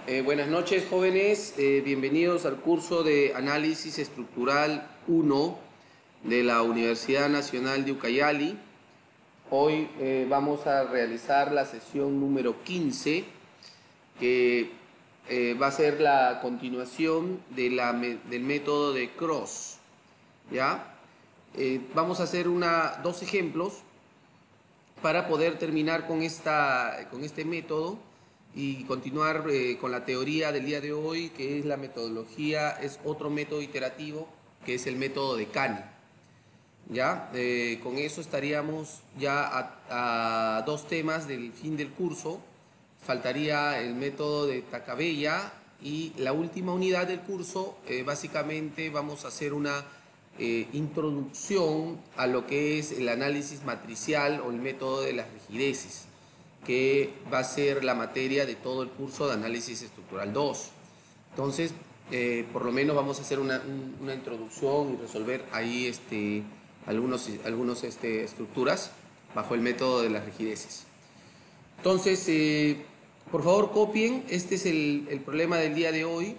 Buenas noches, jóvenes. Bienvenidos al curso de Análisis Estructural 1 de la Universidad Nacional de Ucayali. Hoy vamos a realizar la sesión número 15, que va a ser la continuación de del método de Cross. ¿Ya? Vamos a hacer dos ejemplos para poder terminar con este método y continuar con la teoría del día de hoy, que es la metodología, es otro método iterativo, que es el método de Canny. ¿Ya? Con eso estaríamos ya a dos temas del fin del curso. Faltaría el método de Tacabella y la última unidad del curso, básicamente vamos a hacer una introducción a lo que es el análisis matricial o el método de las rigideces, que va a ser la materia de todo el curso de análisis estructural 2. Entonces, por lo menos vamos a hacer una introducción y resolver ahí algunos estructuras bajo el método de las rigideces. Entonces, por favor copien, este es el problema del día de hoy.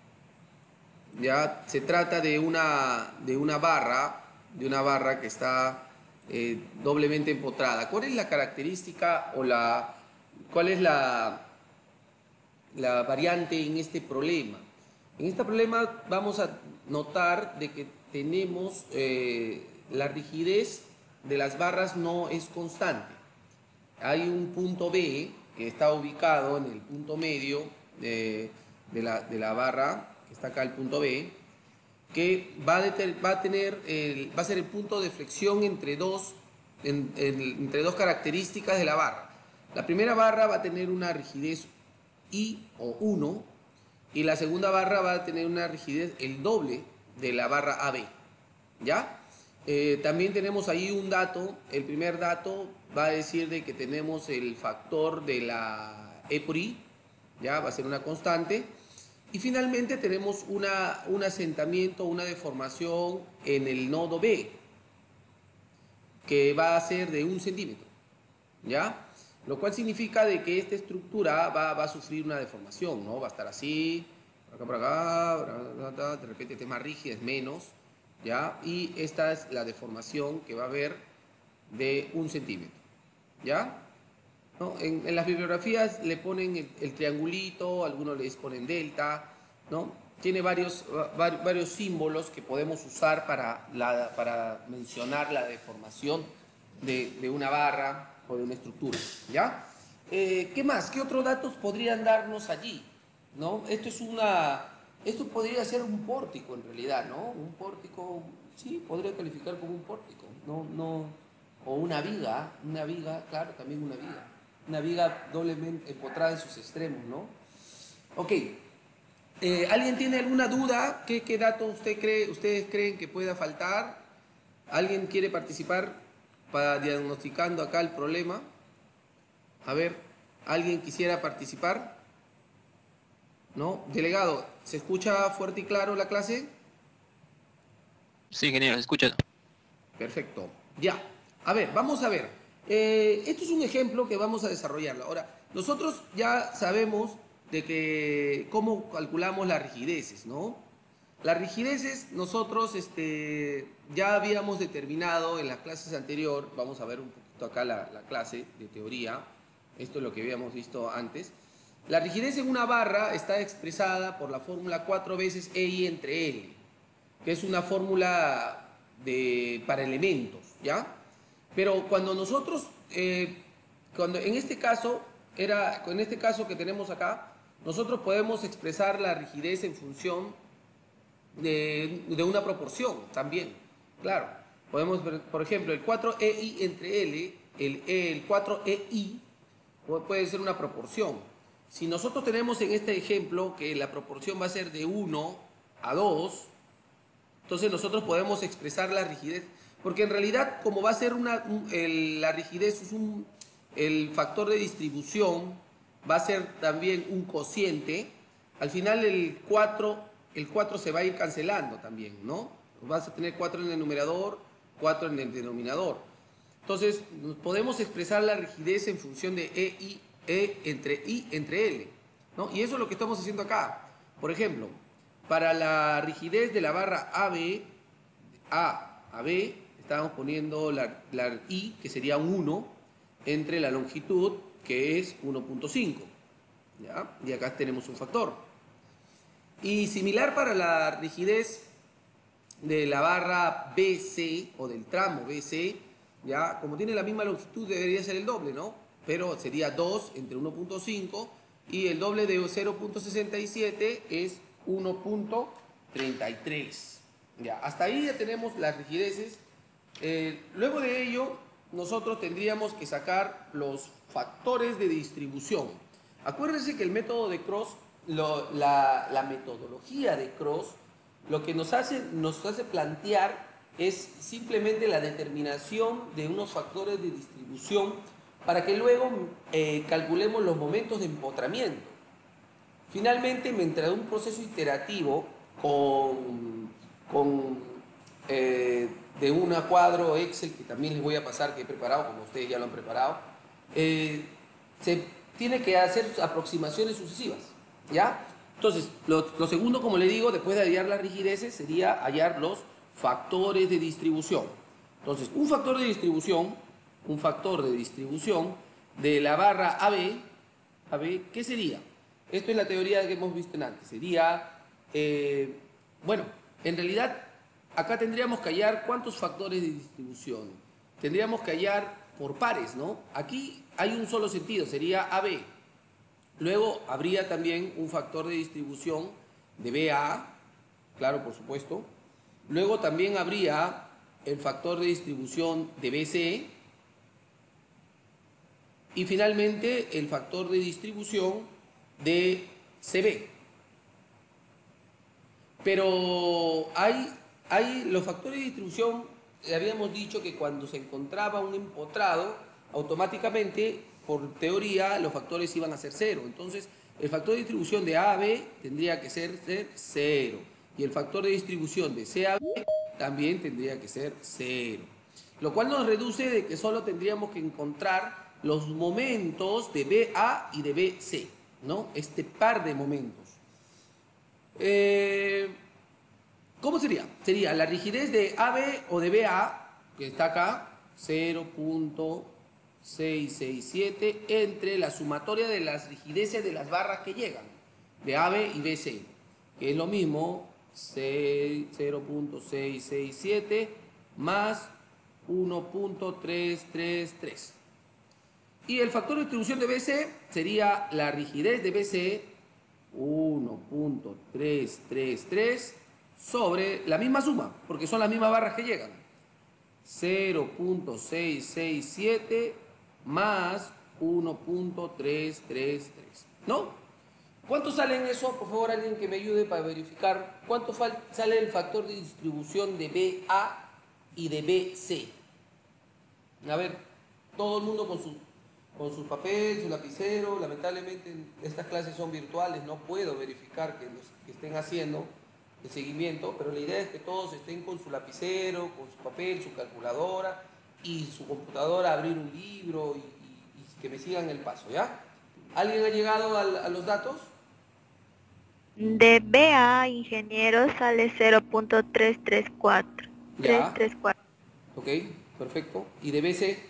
Ya se trata de una barra que está doblemente empotrada. ¿Cuál es la característica o cuál es la variante en este problema? En este problema vamos a notar de que tenemos la rigidez de las barras no es constante. Hay un punto B que está ubicado en el punto medio de la barra, que está acá el punto B, que va a ser el punto de flexión entre dos características de la barra. La primera barra va a tener una rigidez I o 1 y la segunda barra va a tener una rigidez el doble de la barra AB. ¿Ya? También tenemos ahí un dato. El primer dato va a decir de que tenemos el factor de la E por I, ya va a ser una constante. Y finalmente tenemos un asentamiento, una deformación en el nodo B, que va a ser de 1 centímetro, ¿ya? Lo cual significa de que esta estructura va a sufrir una deformación, ¿no? Va a estar así, por acá, de repente es más rígida, es menos, ¿ya? Y esta es la deformación que va a haber de 1 centímetro, ¿ya? ¿No? En las bibliografías le ponen el triangulito, algunos les ponen delta, ¿no? Tiene varios símbolos que podemos usar para mencionar la deformación de una barra o de una estructura, ¿ya? ¿Qué más? ¿Qué otros datos podrían darnos allí? ¿No? Esto podría ser un pórtico en realidad, ¿no? Un pórtico, sí, podría calificar como un pórtico, o una viga, claro, también una viga doblemente empotrada en sus extremos, ¿no? Ok, ¿alguien tiene alguna duda? ¿Qué dato ustedes creen que pueda faltar? ¿Alguien quiere participar para diagnosticando acá el problema? A ver, ¿alguien quisiera participar? ¿No? Delegado, ¿se escucha fuerte y claro la clase? Sí, ingeniero, escucha. Perfecto. Ya. A ver, vamos a ver. Esto es un ejemplo que vamos a desarrollarlo. Ahora, nosotros ya sabemos de que cómo calculamos las rigideces, ¿no? Las rigideces nosotros ya habíamos determinado en las clases anteriores, vamos a ver un poquito acá la clase de teoría, esto es lo que habíamos visto antes. La rigidez en una barra está expresada por la fórmula 4 veces EI entre L, que es una fórmula para elementos, ¿ya? Pero cuando nosotros, en este caso que tenemos acá, nosotros podemos expresar la rigidez en función de una proporción también, claro. Podemos ver, por ejemplo, el 4EI entre L, el 4EI puede ser una proporción. Si nosotros tenemos en este ejemplo que la proporción va a ser de 1 a 2, entonces nosotros podemos expresar la rigidez, porque en realidad como va a ser la rigidez es el factor de distribución, va a ser también un cociente, al final el 4 se va a ir cancelando también, ¿no? Vas a tener 4 en el numerador, 4 en el denominador. Entonces podemos expresar la rigidez en función de E entre L. ¿no? Y eso es lo que estamos haciendo acá. Por ejemplo, para la rigidez de la barra AB, A a B, estamos poniendo la I, que sería un 1, entre la longitud, que es 1.5. ¿Ya? Y acá tenemos un factor. Y similar para la rigidez de la barra BC o del tramo BC, ya como tiene la misma longitud debería ser el doble, ¿no? Pero sería 2 entre 1.5 y el doble de 0.67 es 1.33. Ya, hasta ahí ya tenemos las rigideces. Luego de ello, nosotros tendríamos que sacar los factores de distribución. Acuérdense que el método de Cross, la metodología de Cross, lo que nos hace plantear es simplemente la determinación de unos factores de distribución para que luego calculemos los momentos de empotramiento. Finalmente, mientras un proceso iterativo de un cuadro Excel, que también les voy a pasar, que he preparado, como ustedes ya lo han preparado, se tiene que hacer aproximaciones sucesivas, ¿ya? Entonces, lo segundo, como le digo, después de hallar las rigideces, sería hallar los factores de distribución. Entonces, un factor de distribución de la barra AB, ¿qué sería? Esto es la teoría que hemos visto antes. Sería, bueno, en realidad, acá tendríamos que hallar cuántos factores de distribución. Tendríamos que hallar por pares, ¿no? Aquí hay un solo sentido, sería AB. Luego habría también un factor de distribución de BA, claro, por supuesto. Luego también habría el factor de distribución de BC. Y finalmente el factor de distribución de CB. Pero hay los factores de distribución, habíamos dicho que cuando se encontraba un empotrado, automáticamente, por teoría, los factores iban a ser cero. Entonces, el factor de distribución de A a B tendría que ser cero. Y el factor de distribución de C a B también tendría que ser cero. Lo cual nos reduce de que solo tendríamos que encontrar los momentos de BA y de BC, ¿no? Este par de momentos. ¿Cómo sería? Sería la rigidez de AB o de BA, que está acá, 0.667, entre la sumatoria de las rigideces de las barras que llegan, de AB y BC, que es lo mismo, 0.667 más 1.333. Y el factor de distribución de BC sería la rigidez de BC, 1.333, sobre la misma suma, porque son las mismas barras que llegan. 0.667 más 1.333. ¿No? ¿Cuánto sale en eso? Por favor, alguien que me ayude para verificar. ¿Cuánto sale el factor de distribución de BA y de BC? A ver, todo el mundo con su papel, su lapicero. Lamentablemente estas clases son virtuales, no puedo verificar que los que estén haciendo el seguimiento, pero la idea es que todos estén con su lapicero, con su papel, su calculadora y su computadora, abrir un libro y que me sigan el paso, ¿ya? ¿Alguien ha llegado a los datos? De BA, ingeniero, sale 0.334. Ya. 334. Ok, perfecto. ¿Y de BC?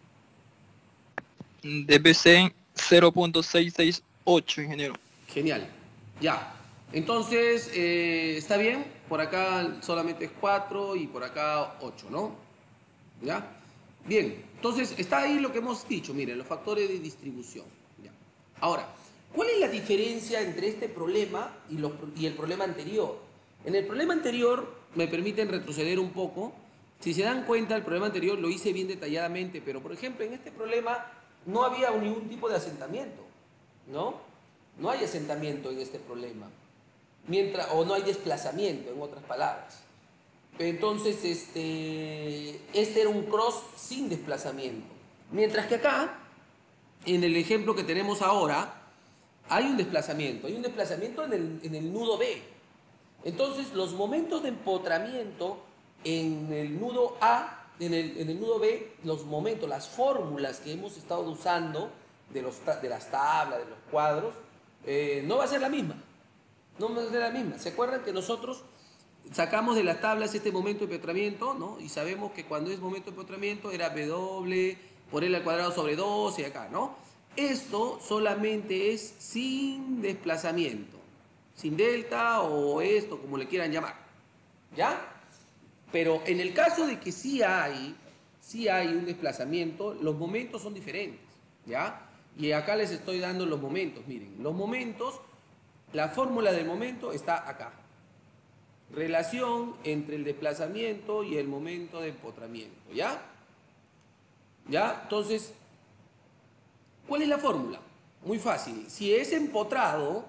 DBC 0.668, ingeniero. Genial. Ya. Entonces, ¿está bien? Por acá solamente es 4 y por acá 8, ¿no? ¿Ya? Bien. Entonces, está ahí lo que hemos dicho. Miren, los factores de distribución. ¿Ya? Ahora, ¿cuál es la diferencia entre este problema y el problema anterior? En el problema anterior, me permiten retroceder un poco. Si se dan cuenta, el problema anterior lo hice bien detalladamente, pero por ejemplo, en este problema no había ningún tipo de asentamiento, ¿no? No hay asentamiento en este problema. O no hay desplazamiento, en otras palabras. Entonces, este era un cross sin desplazamiento. Mientras que acá, en el ejemplo que tenemos ahora, hay un desplazamiento en el nudo B. Entonces, los momentos de empotramiento en el nudo A, en el nudo B, los momentos, las fórmulas que hemos estado usando de las tablas, de los cuadros, no va a ser la misma. No va a ser la misma. ¿Se acuerdan que nosotros sacamos de las tablas este momento de empotramiento, ¿no? Y sabemos que cuando es momento de empotramiento era W por L al cuadrado sobre 12 acá, ¿no? Esto solamente es sin desplazamiento, sin delta o esto, como le quieran llamar, ¿ya? Pero en el caso de que sí hay un desplazamiento, los momentos son diferentes, ¿ya? Y acá les estoy dando los momentos, miren, los momentos, la fórmula del momento está acá. Relación entre el desplazamiento y el momento de empotramiento, ¿ya? ¿Ya? Entonces, ¿cuál es la fórmula? Muy fácil. Si es empotrado,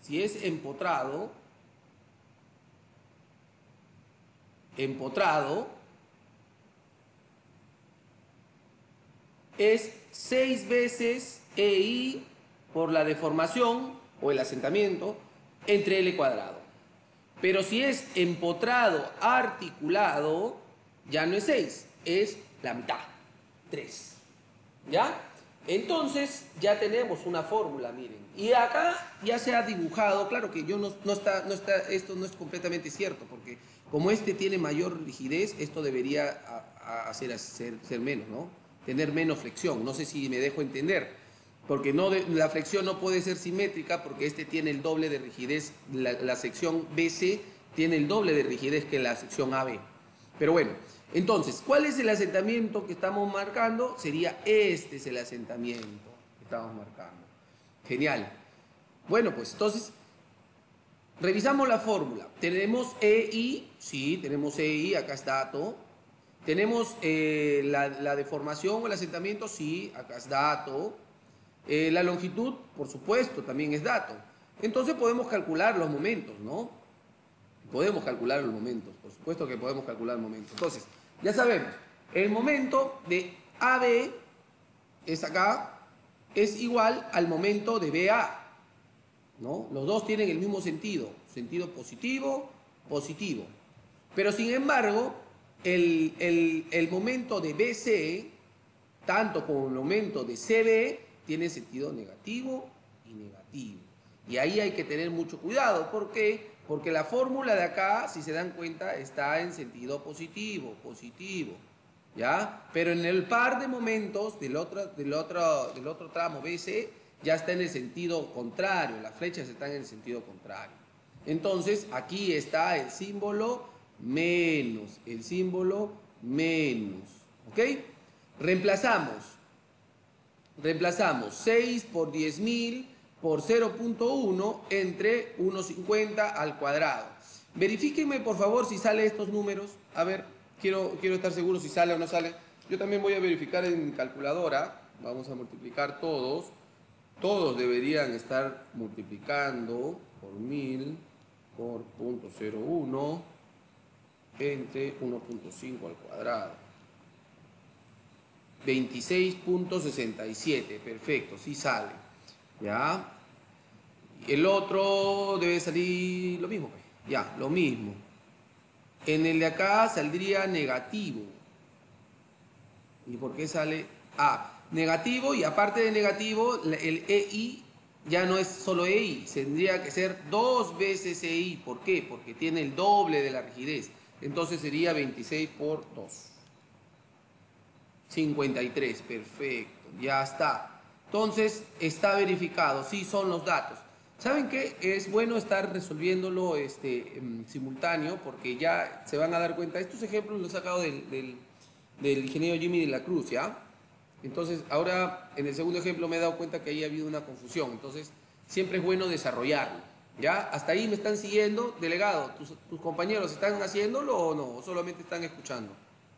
es 6 veces EI por la deformación o el asentamiento entre L cuadrado. Pero si es empotrado articulado, ya no es 6, es la mitad, 3. ¿Ya? Entonces ya tenemos una fórmula, miren. Y acá ya se ha dibujado, claro que yo esto no es completamente cierto, porque como este tiene mayor rigidez, esto debería ser menos, ¿no? Tener menos flexión. No sé si me dejo entender. Porque la flexión no puede ser simétrica porque este tiene el doble de rigidez, la sección BC tiene el doble de rigidez que la sección AB. Pero bueno, entonces, ¿cuál es el asentamiento que estamos marcando? Sería este es el asentamiento que estamos marcando. Genial. Bueno, pues entonces, revisamos la fórmula. Tenemos EI, sí, tenemos EI, acá está dato. Tenemos la deformación o el asentamiento, sí, acá es dato. La longitud, por supuesto, también es dato. Entonces podemos calcular los momentos, ¿no? Podemos calcular los momentos, por supuesto que podemos calcular momentos. Entonces, ya sabemos, el momento de AB es acá, es igual al momento de BA, ¿no? Los dos tienen el mismo sentido positivo, positivo. Pero sin embargo, el momento de BC, tanto como el momento de CB, tiene sentido negativo y negativo. Y ahí hay que tener mucho cuidado. ¿Por qué? Porque la fórmula de acá, si se dan cuenta, está en sentido positivo, ¿ya? Pero en el par de momentos del otro tramo BC, ya está en el sentido contrario, las flechas están en el sentido contrario. Entonces, aquí está el símbolo menos, ¿ok? Reemplazamos 6 por 10.000 por 0.1 entre 1,50 al cuadrado. Verifíquenme por favor si sale estos números. A ver, quiero estar seguro si sale o no sale. Yo también voy a verificar en mi calculadora. Vamos a multiplicar todos. Todos deberían estar multiplicando por 1000 por 0.01 entre 1.5 al cuadrado. 26.67, perfecto, sí sale. ¿Ya? El otro debe salir lo mismo, pues. Ya, lo mismo. En el de acá saldría negativo. ¿Y por qué sale? Negativo, y aparte de negativo, el EI ya no es solo EI, tendría que ser 2 veces EI. ¿Por qué? Porque tiene el doble de la rigidez. Entonces sería 26 por 2. 53, perfecto, ya está. Entonces, está verificado, sí son los datos. ¿Saben qué? Es bueno estar resolviéndolo simultáneo porque ya se van a dar cuenta. Estos ejemplos los he sacado del ingeniero Jimmy de la Cruz, ¿ya? Entonces, ahora en el segundo ejemplo me he dado cuenta que ahí ha habido una confusión. Entonces, siempre es bueno desarrollarlo, ¿ya? Hasta ahí me están siguiendo, delegado. ¿Tus compañeros están haciéndolo o no? ¿O solamente están escuchando?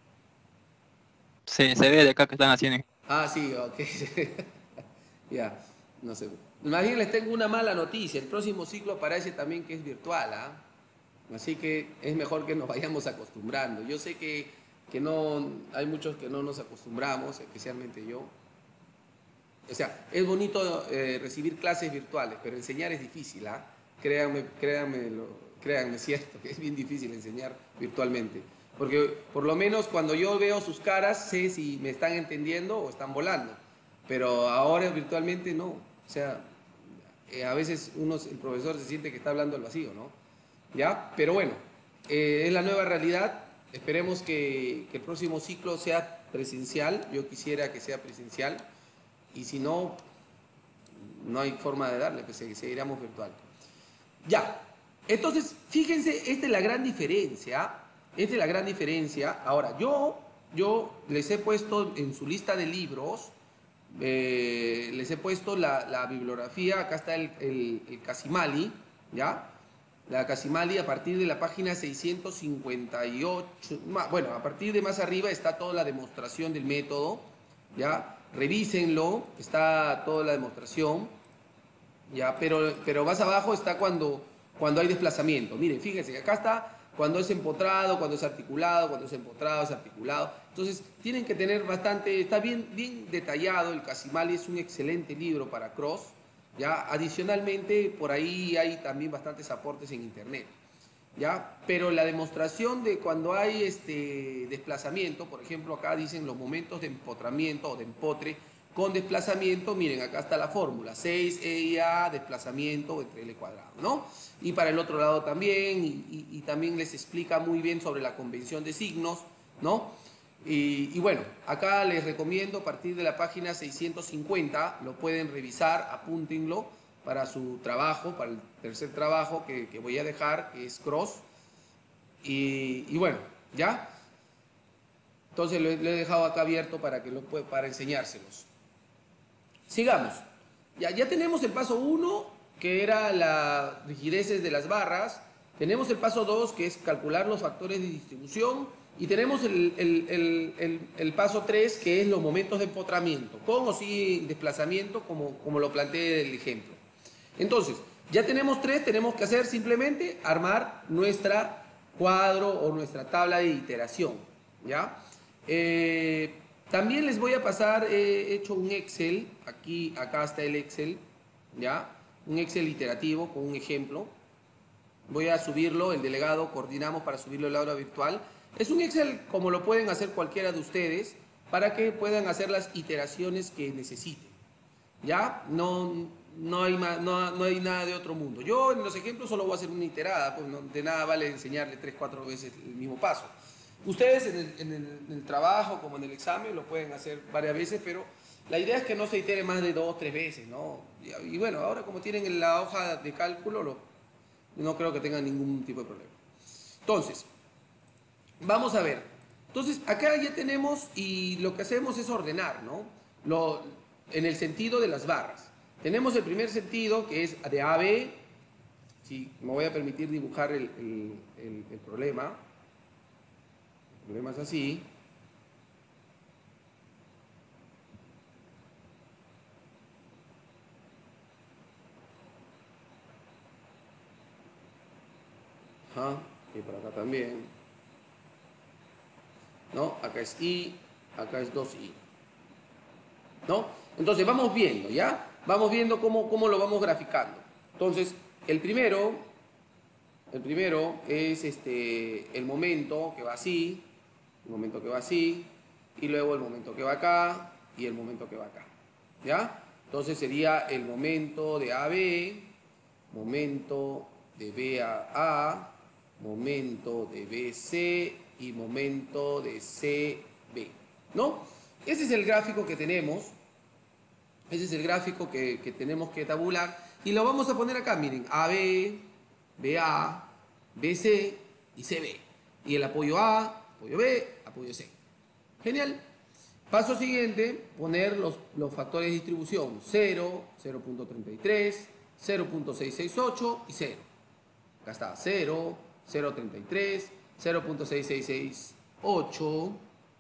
Se ve de acá que están haciendo. Sí, ok. Ya, no sé. Más bien les tengo una mala noticia. El próximo ciclo parece también que es virtual, ¿ah? Así que es mejor que nos vayamos acostumbrando. Yo sé que no, hay muchos que no nos acostumbramos, especialmente yo. O sea, es bonito recibir clases virtuales, pero enseñar es difícil, ¿ah? Créanme, cierto, que es bien difícil enseñar virtualmente. Porque por lo menos cuando yo veo sus caras, sé si me están entendiendo o están volando. Pero ahora virtualmente no. O sea, a veces el profesor se siente que está hablando al vacío, ¿no? ¿Ya? Pero bueno, es la nueva realidad. Esperemos que el próximo ciclo sea presencial. Yo quisiera que sea presencial. Y si no, no hay forma de darle, pues seguiremos virtual. Ya. Entonces, fíjense, esta es la gran diferencia. Esta es la gran diferencia. Ahora, yo les he puesto en su lista de libros, les he puesto la bibliografía. Acá está el Casimali, ¿ya? La Casimali a partir de la página 658, bueno, a partir de más arriba está toda la demostración del método, ¿ya? Revísenlo, está toda la demostración, ¿ya? Pero más abajo está cuando hay desplazamiento. Miren, fíjense, acá está cuando es empotrado, cuando es articulado, cuando es empotrado, es articulado. Entonces, tienen que tener bastante, está bien detallado. El Casimali es un excelente libro para cross. ¿Ya? Adicionalmente, por ahí hay también bastantes aportes en internet, ¿ya? Pero la demostración de cuando hay desplazamiento, por ejemplo, acá dicen los momentos de empotramiento o de empotre con desplazamiento, miren, acá está la fórmula, 6EIA, desplazamiento entre L cuadrado, ¿no? Y para el otro lado también, y también les explica muy bien sobre la convención de signos, ¿no? Y bueno, acá les recomiendo a partir de la página 650, lo pueden revisar, apúntenlo para su trabajo, para el tercer trabajo que voy a dejar, que es cross. Y bueno, ¿ya? Entonces lo he dejado acá abierto para para enseñárselos. Sigamos. Ya tenemos el paso 1, que era las rigideces de las barras. Tenemos el paso 2, que es calcular los factores de distribución. Y tenemos el paso 3, que es los momentos de empotramiento, con o sin desplazamiento, como lo planteé en el ejemplo. Entonces, ya tenemos 3, tenemos que hacer simplemente armar nuestra cuadro o nuestra tabla de iteración, ¿ya? También les voy a pasar, he hecho un Excel, acá está el Excel, ¿ya? Un Excel iterativo con un ejemplo. Voy a subirlo, el delegado, coordinamos para subirlo al aula virtual. Es un Excel como lo pueden hacer cualquiera de ustedes para que puedan hacer las iteraciones que necesiten. ¿Ya? No hay nada de otro mundo. Yo en los ejemplos solo voy a hacer una iterada, pues de nada vale enseñarle 3, 4 veces el mismo paso. Ustedes en el trabajo como en el examen lo pueden hacer varias veces, pero la idea es que no se itere más de 2, 3 veces, ¿no? Y bueno, ahora como tienen la hoja de cálculo, no creo que tengan ningún tipo de problema. Entonces, vamos a ver. Entonces, acá ya tenemos y lo que hacemos es ordenar, ¿no? En el sentido de las barras. Tenemos el primer sentido que es de AB. Sí, me voy a permitir dibujar el problema. El problema es así. Ajá, y por acá también. ¿No? Acá es I, acá es 2I. ¿No? Entonces vamos viendo, ¿ya? Vamos viendo cómo lo vamos graficando. Entonces, el primero es el momento que va así, el momento que va así, y luego el momento que va acá, y el momento que va acá. ¿Ya? Entonces sería el momento de AB, momento de B a A, momento de BC y momento de CB. ¿No? Ese es el gráfico que tenemos. Ese es el gráfico que tenemos que tabular. Y lo vamos a poner acá, miren. AB, BA, BC y CB. Y el apoyo A, apoyo B, apoyo C. Genial. Paso siguiente, poner los factores de distribución. 0, 0.33, 0.668 y 0. Acá está 0, 0.33, 0.6668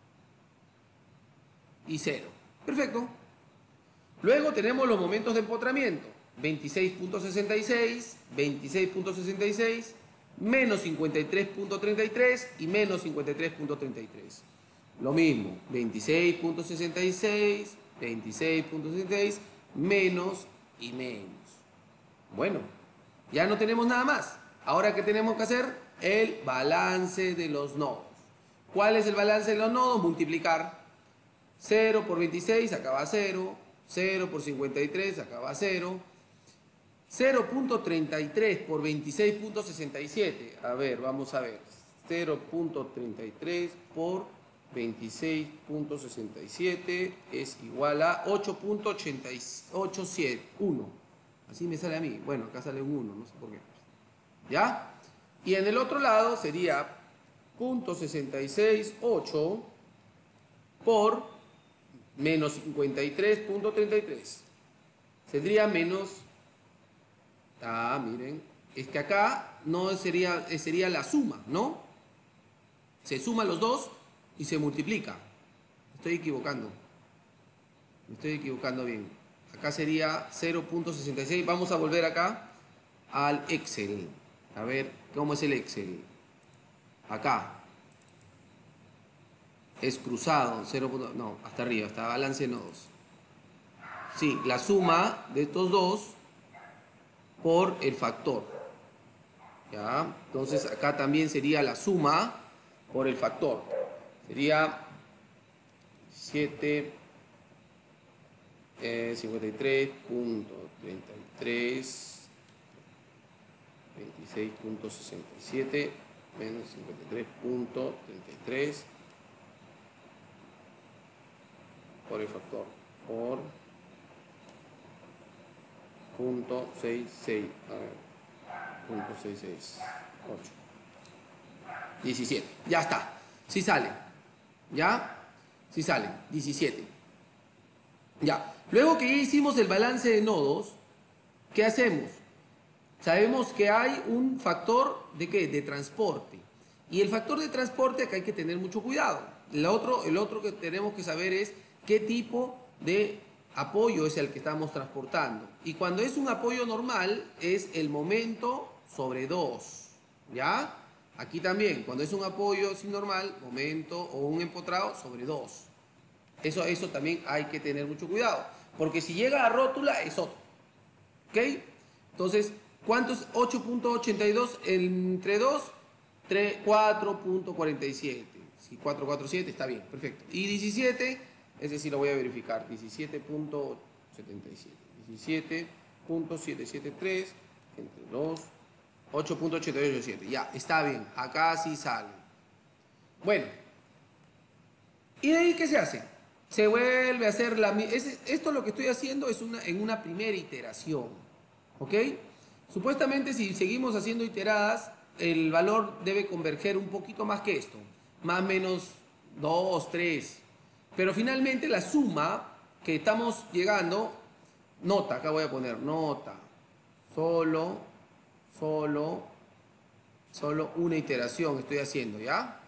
y 0. Perfecto. Luego tenemos los momentos de empotramiento. 26.66, 26.66, menos 53.33 y menos 53.33. Lo mismo, 26.66, 26.66, menos y menos. Bueno, ya no tenemos nada más. Ahora, ¿qué tenemos que hacer? El balance de los nodos. ¿Cuál es el balance de los nodos? Multiplicar. 0 por 26 acaba a 0. 0 por 53 acaba a 0. 0.33 por 26.67. A ver, vamos a ver. 0.33 por 26.67 es igual a 8.881. Así me sale a mí. Bueno, acá sale un 1, no sé por qué. ¿Ya? Y en el otro lado sería 0.668 por menos 53.33. Sería menos... Ah, miren. Es que acá no sería la suma, ¿no? Se suman los dos y se multiplica. Me estoy equivocando. Me estoy equivocando bien. Acá sería 0.66. Vamos a volver acá al Excel. A ver, ¿cómo es el Excel? Acá. Es cruzado. 0. No, hasta arriba, hasta balance de nodos. Sí, la suma de estos dos por el factor. ¿Ya? Entonces acá también sería la suma por el factor. Sería 7, 53.33, 26.67 menos 53.33 por el factor, por punto 66, a ver, punto 668, 17, ya está, sí sale, ¿ya? Sí sale, 17. Ya, luego que ya hicimos el balance de nodos, ¿qué hacemos? Sabemos que hay un factor de ¿qué? De transporte. Y el factor de transporte acá hay que tener mucho cuidado. El otro que tenemos que saber es qué tipo de apoyo es el que estamos transportando. Y cuando es un apoyo normal, es el momento sobre 2. ¿Ya? Aquí también, cuando es un apoyo sin normal, momento o un empotrado sobre 2. Eso también hay que tener mucho cuidado. Porque si llega a rótula, es otro. ¿Ok? Entonces, ¿cuánto es 8.82 entre 2? 4.47. Si 447 está bien, perfecto. Y 17, ese sí lo voy a verificar. 17.77. 17.773 entre 2. 8.887. Ya, está bien. Acá sí sale. Bueno. ¿Y de ahí qué se hace? Se vuelve a hacer esto lo que estoy haciendo es en una primera iteración. ¿Ok? Supuestamente si seguimos haciendo iteradas, el valor debe converger un poquito más que esto. Más o menos 2, 3. Pero finalmente la suma que estamos llegando, nota, acá voy a poner nota. Solo una iteración estoy haciendo, ¿ya?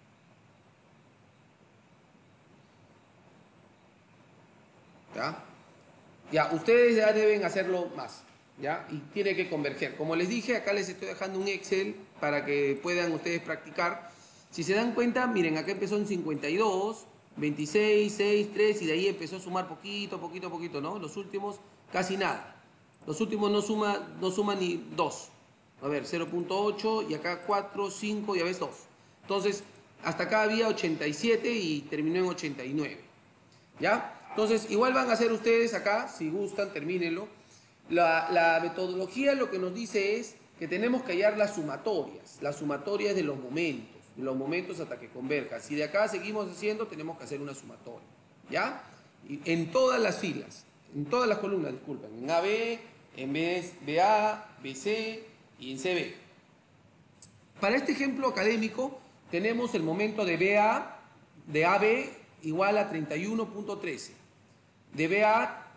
¿Ya? Ya, ustedes ya deben hacerlo más, ¿ya? Y tiene que converger. Como les dije, acá les estoy dejando un Excel para que puedan ustedes practicar. Si se dan cuenta, miren, acá empezó en 52, 26, 6, 3 y de ahí empezó a sumar poquito, ¿no? Los últimos casi nada. Los últimos no suma ni 2. A ver, 0.8 y acá 4, 5 y a veces 2. Entonces, hasta acá había 87 y terminó en 89. ¿Ya? Entonces, igual van a hacer ustedes acá, si gustan, termínenlo. La metodología lo que nos dice es que tenemos que hallar las sumatorias de los momentos hasta que converja. Si de acá seguimos haciendo, tenemos que hacer una sumatoria, ¿ya? Y en todas las filas, en todas las columnas, disculpen, en AB, en BA, BC y en CB. Para este ejemplo académico, tenemos el momento de BA, de AB, igual a 31.13, de BA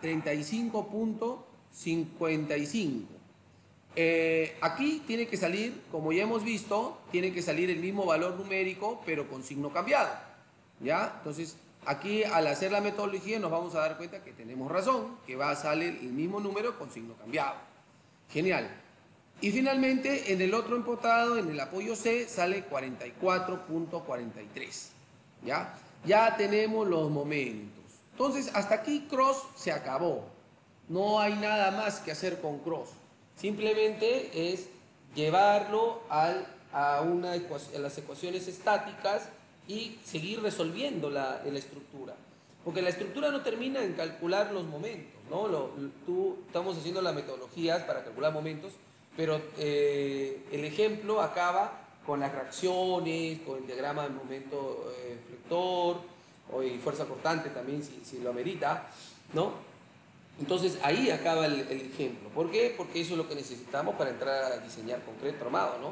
35.55. Aquí tiene que salir, como ya hemos visto, tiene que salir el mismo valor numérico, pero con signo cambiado, ¿ya? Entonces, aquí al hacer la metodología nos vamos a dar cuenta que tenemos razón, que va a salir el mismo número con signo cambiado. Genial. Y finalmente, en el otro empotado, en el apoyo C, sale 44.43, ¿ya? Ya tenemos los momentos. Entonces, hasta aquí cross se acabó. No hay nada más que hacer con cross. Simplemente es llevarlo a las ecuaciones estáticas y seguir resolviendo la estructura. Porque la estructura no termina en calcular los momentos, ¿no? Estamos haciendo las metodologías para calcular momentos, pero el ejemplo acaba con las reacciones, con el diagrama del momento flector, y fuerza cortante también si lo amerita, ¿no? Entonces ahí acaba el ejemplo. ¿Por qué? Porque eso es lo que necesitamos para entrar a diseñar concreto armado, ¿no?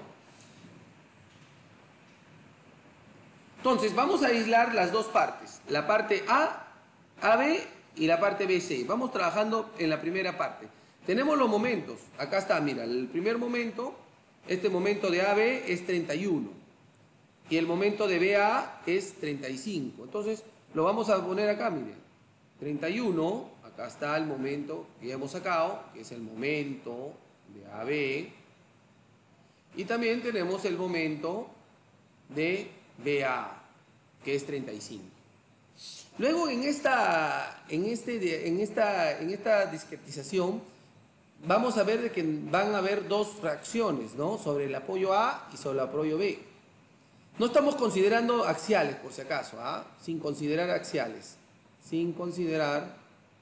Entonces vamos a aislar las dos partes, la parte A, AB y la parte BC. Vamos trabajando en la primera parte. Tenemos los momentos. Acá está, mira, el primer momento, este momento de AB es 31 y el momento de BA es 35. Entonces lo vamos a poner acá, miren. 31, acá está el momento que ya hemos sacado, que es el momento de AB. Y también tenemos el momento de BA, que es 35. Luego en esta discretización vamos a ver de que van a haber dos reacciones, ¿no? Sobre el apoyo A y sobre el apoyo B. No estamos considerando axiales, por si acaso, ¿ah? Sin considerar axiales. Sin considerar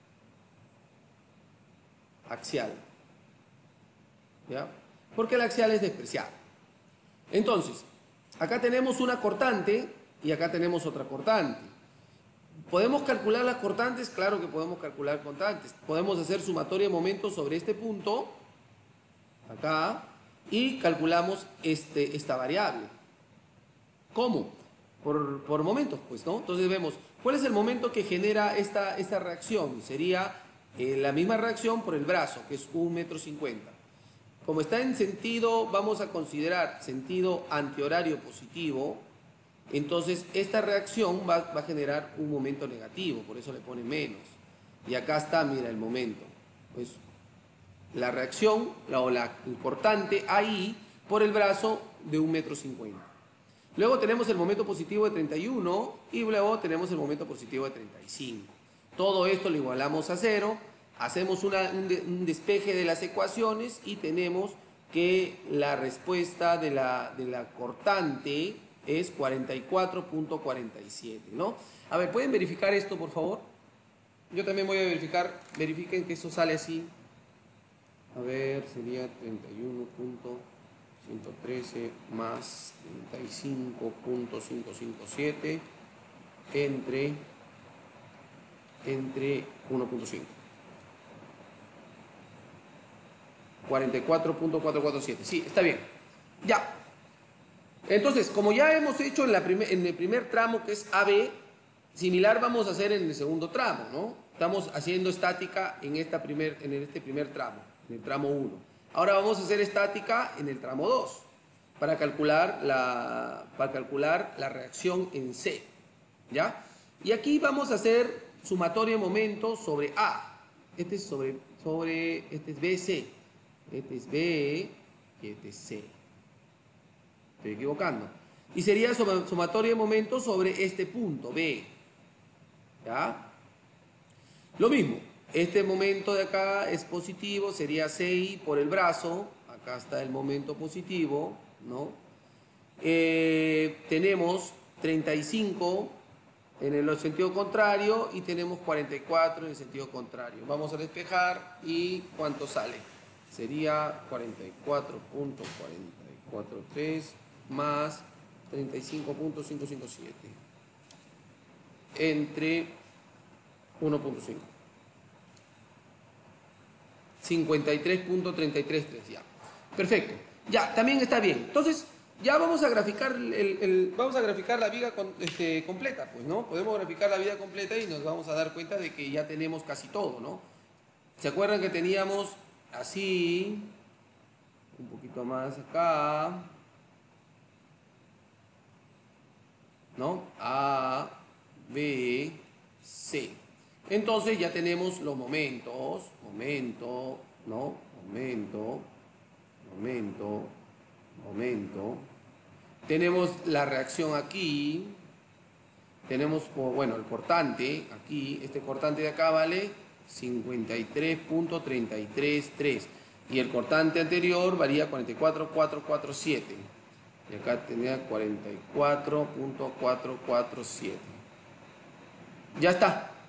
axial. ¿Ya? Porque el axial es despreciable. Entonces, acá tenemos una cortante y acá tenemos otra cortante. ¿Podemos calcular las cortantes? Claro que podemos calcular cortantes. Podemos hacer sumatoria de momentos sobre este punto, acá, y calculamos esta variable. ¿Cómo? Por momentos, pues, ¿no? Entonces vemos, ¿cuál es el momento que genera esta reacción? Sería la misma reacción por el brazo, que es 1,50 m. Como está en sentido, vamos a considerar sentido antihorario positivo, entonces esta reacción va a generar un momento negativo, por eso le pone menos. Y acá está, mira, el momento. Pues la reacción, el cortante ahí, por el brazo de 1,50 m. Luego tenemos el momento positivo de 31 y luego tenemos el momento positivo de 35. Todo esto lo igualamos a 0, hacemos un despeje de las ecuaciones y tenemos que la respuesta de la cortante es 44.47, ¿no? A ver, ¿pueden verificar esto, por favor? Yo también voy a verificar, verifiquen que eso sale así. A ver, sería 31.113 más 35.557 entre 1.5. 44.447. Sí, está bien. Ya. Entonces, como ya hemos hecho en el primer tramo, que es AB, similar vamos a hacer en el segundo tramo, ¿no? Estamos haciendo estática en este primer tramo, en el tramo 1. Ahora vamos a hacer estática en el tramo 2, para calcular la reacción en C, ¿ya? Y aquí vamos a hacer sumatoria de momentos sobre A. Este es este es BC. Este es B y este es C. Estoy equivocando. Y sería sumatoria de momentos sobre este punto, B. ¿Ya? Lo mismo. Este momento de acá es positivo, sería 6 por el brazo. Acá está el momento positivo, ¿no? Tenemos 35 en el sentido contrario y tenemos 44 en el sentido contrario. Vamos a despejar y ¿cuánto sale? Sería 44.443 más 35.557 entre 1.5. 53.333 ya. Perfecto. Ya, también está bien. Entonces, ya vamos a graficar vamos a graficar la viga completa, pues, ¿no? Podemos graficar la viga completa y nos vamos a dar cuenta de que ya tenemos casi todo, ¿no? ¿Se acuerdan que teníamos así, un poquito más acá, ¿no? A, B, C. Entonces ya tenemos los momentos, momento, ¿no? Momento. Tenemos la reacción aquí. Tenemos, bueno, el cortante aquí. Este cortante de acá vale 53.333. Y el cortante anterior varía 44.447. Y acá tenía 44.447. Ya está.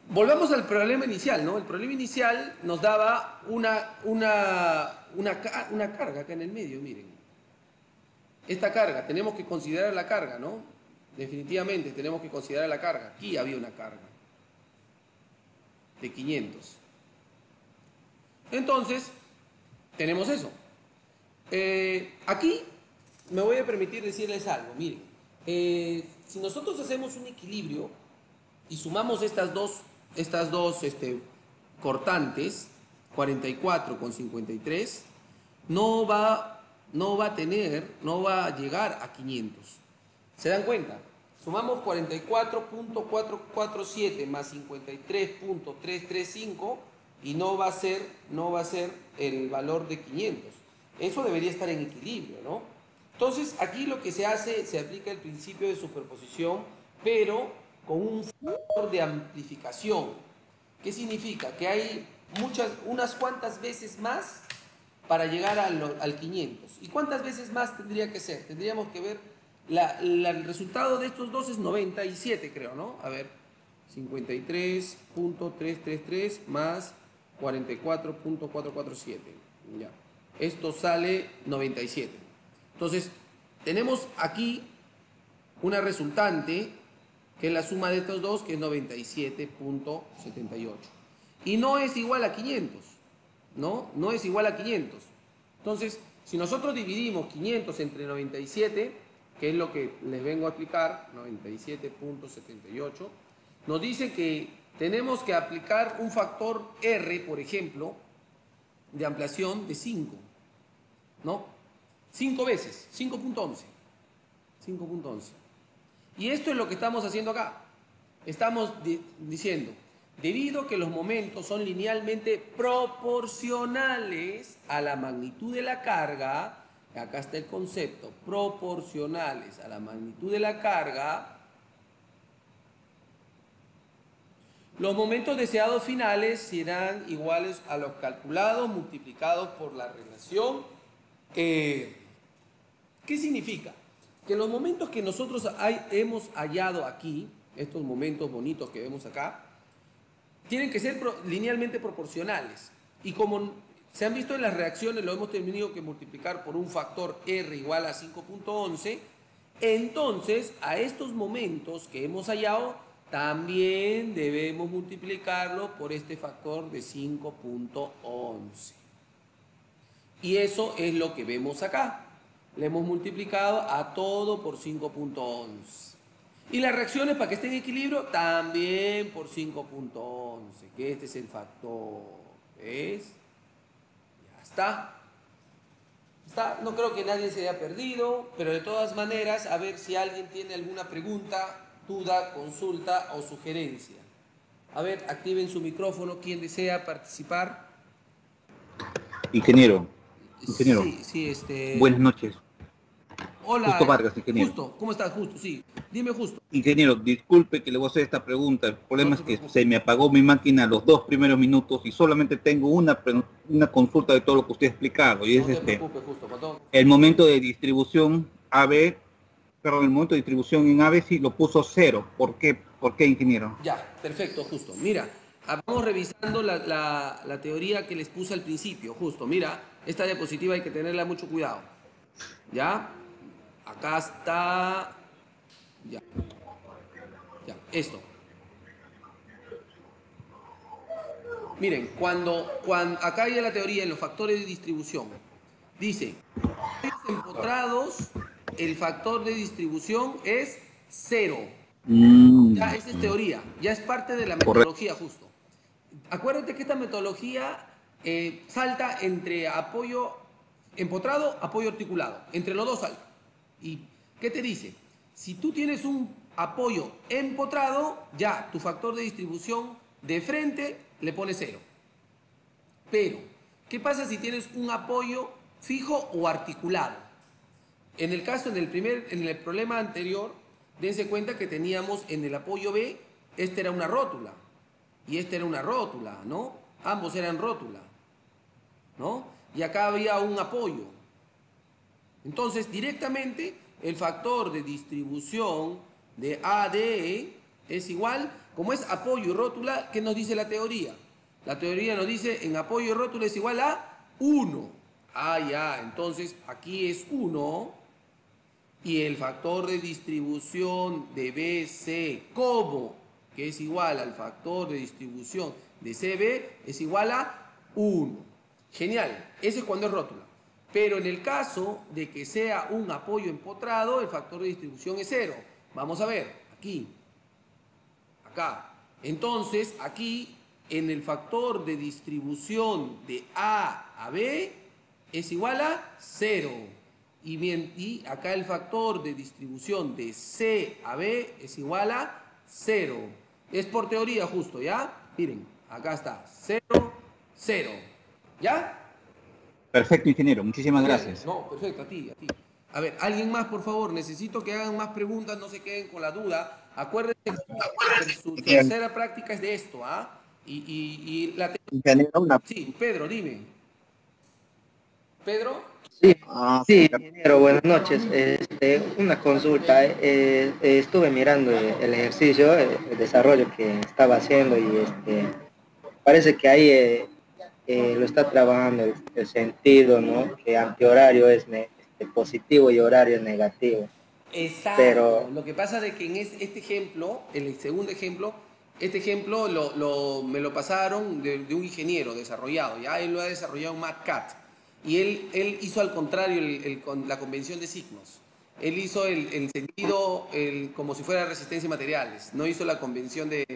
Volvamos al problema inicial, ¿no? El problema inicial nos daba una carga acá en el medio, miren. Esta carga, tenemos que considerar la carga, ¿no? Definitivamente tenemos que considerar la carga. Aquí había una carga de 500. Entonces, tenemos eso. Aquí me voy a permitir decirles algo, miren. Si nosotros hacemos un equilibrio y sumamos estas dos cortantes, 44 con 53, no va a llegar a 500. ¿Se dan cuenta? Sumamos 44.447 más 53.335 y no va a ser el valor de 500. Eso debería estar en equilibrio, ¿no? Entonces, aquí lo que se hace, se aplica el principio de superposición, pero con un factor de amplificación. ¿Qué significa? Que hay unas cuantas veces más para llegar al 500. ¿Y cuántas veces más tendría que ser? Tendríamos que ver, el resultado de estos dos es 97, creo, ¿no? A ver, 53.333 más 44.447. Ya. Esto sale 97. Entonces, tenemos aquí una resultante, que es la suma de estos dos, que es 97.78. Y no es igual a 500, ¿no? No es igual a 500. Entonces, si nosotros dividimos 500 entre 97, que es lo que les vengo a explicar, 97.78, nos dice que tenemos que aplicar un factor R, por ejemplo, de ampliación de 5, ¿no? 5 veces, 5.11. 5.11. Y esto es lo que estamos haciendo acá. Estamos diciendo, debido a que los momentos son linealmente proporcionales a la magnitud de la carga, acá está el concepto, proporcionales a la magnitud de la carga, los momentos deseados finales serán iguales a los calculados multiplicados por la relación. ¿Qué significa? Que los momentos que nosotros hemos hallado aquí, estos momentos bonitos que vemos acá, tienen que ser linealmente proporcionales. Y como se han visto en las reacciones, lo hemos tenido que multiplicar por un factor R igual a 5.11, entonces a estos momentos que hemos hallado, también debemos multiplicarlo por este factor de 5.11. Y eso es lo que vemos acá. Le hemos multiplicado a todo por 5.11. Y las reacciones, para que estén en equilibrio, también por 5.11, que este es el factor. ¿Ves? Ya está. No creo que nadie se haya perdido, pero de todas maneras, a ver si alguien tiene alguna pregunta, duda, consulta o sugerencia. A ver, activen su micrófono, quien desea participar. Ingeniero, Sí, buenas noches. Hola, Justo Vargas, ingeniero. Justo, ¿cómo estás, Justo? Sí, dime, Justo. Ingeniero, disculpe que le voy a hacer esta pregunta. El problema es que se me apagó mi máquina los 2 primeros minutos y solamente tengo una consulta de todo lo que usted ha explicado. Y es Justo, el momento de distribución AB, perdón, el momento de distribución en AB sí lo puso 0. ¿Por qué, ingeniero? Ya, perfecto, Justo. Mira, vamos revisando la teoría que les puse al principio, Justo. Mira, esta diapositiva hay que tenerla mucho cuidado. ¿Ya? Acá está... Ya, esto. Miren, cuando acá hay la teoría en los factores de distribución, dice, empotrados, el factor de distribución es 0. Ya, esa es teoría, ya es parte de la metodología, Justo. Acuérdate que esta metodología salta entre apoyo empotrado, apoyo articulado. Entre los dos salta. ¿Y qué te dice? Si tú tienes un apoyo empotrado, ya tu factor de distribución de frente le pone 0. Pero, ¿qué pasa si tienes un apoyo fijo o articulado? En el caso, en el problema anterior, dense cuenta que teníamos en el apoyo B, este era una rótula y este era una rótula, ¿no? Ambos eran rótula, ¿no? Y acá había un apoyo. Entonces, directamente, el factor de distribución de ADE es igual, como es apoyo y rótula, ¿qué nos dice la teoría? La teoría nos dice en apoyo y rótula es igual a 1. Ah, ya, entonces aquí es 1 y el factor de distribución de BC como que es igual al factor de distribución de CB es igual a 1. Genial, ese es cuando es rótula. Pero en el caso de que sea un apoyo empotrado, el factor de distribución es 0. Vamos a ver, aquí, acá. Entonces, aquí, en el factor de distribución de A a B, es igual a 0. Y acá el factor de distribución de C a B es igual a 0. Es por teoría justo, ¿ya? Miren, acá está, 0, 0. ¿Ya? Perfecto, ingeniero. Muchísimas gracias. No, perfecto, a ti, a ti. A ver, alguien más, por favor. Necesito que hagan más preguntas, no se queden con la duda. Acuérdense que su tercera práctica es de esto, ¿ah? Ingeniero, Sí, Pedro, dime. ¿Pedro? Sí, ingeniero, buenas noches. Una consulta. Estuve mirando el ejercicio, el desarrollo que estaba haciendo y parece que ahí lo está trabajando el sentido, ¿no? Que antihorario es positivo y horario es negativo. Exacto. Pero lo que pasa es que en este ejemplo, el segundo ejemplo, este ejemplo me lo pasaron de un ingeniero desarrollado, ya él lo ha desarrollado en MATCAT. Y él hizo al contrario la convención de signos. Él hizo el sentido como si fuera resistencia y materiales. No hizo la convención de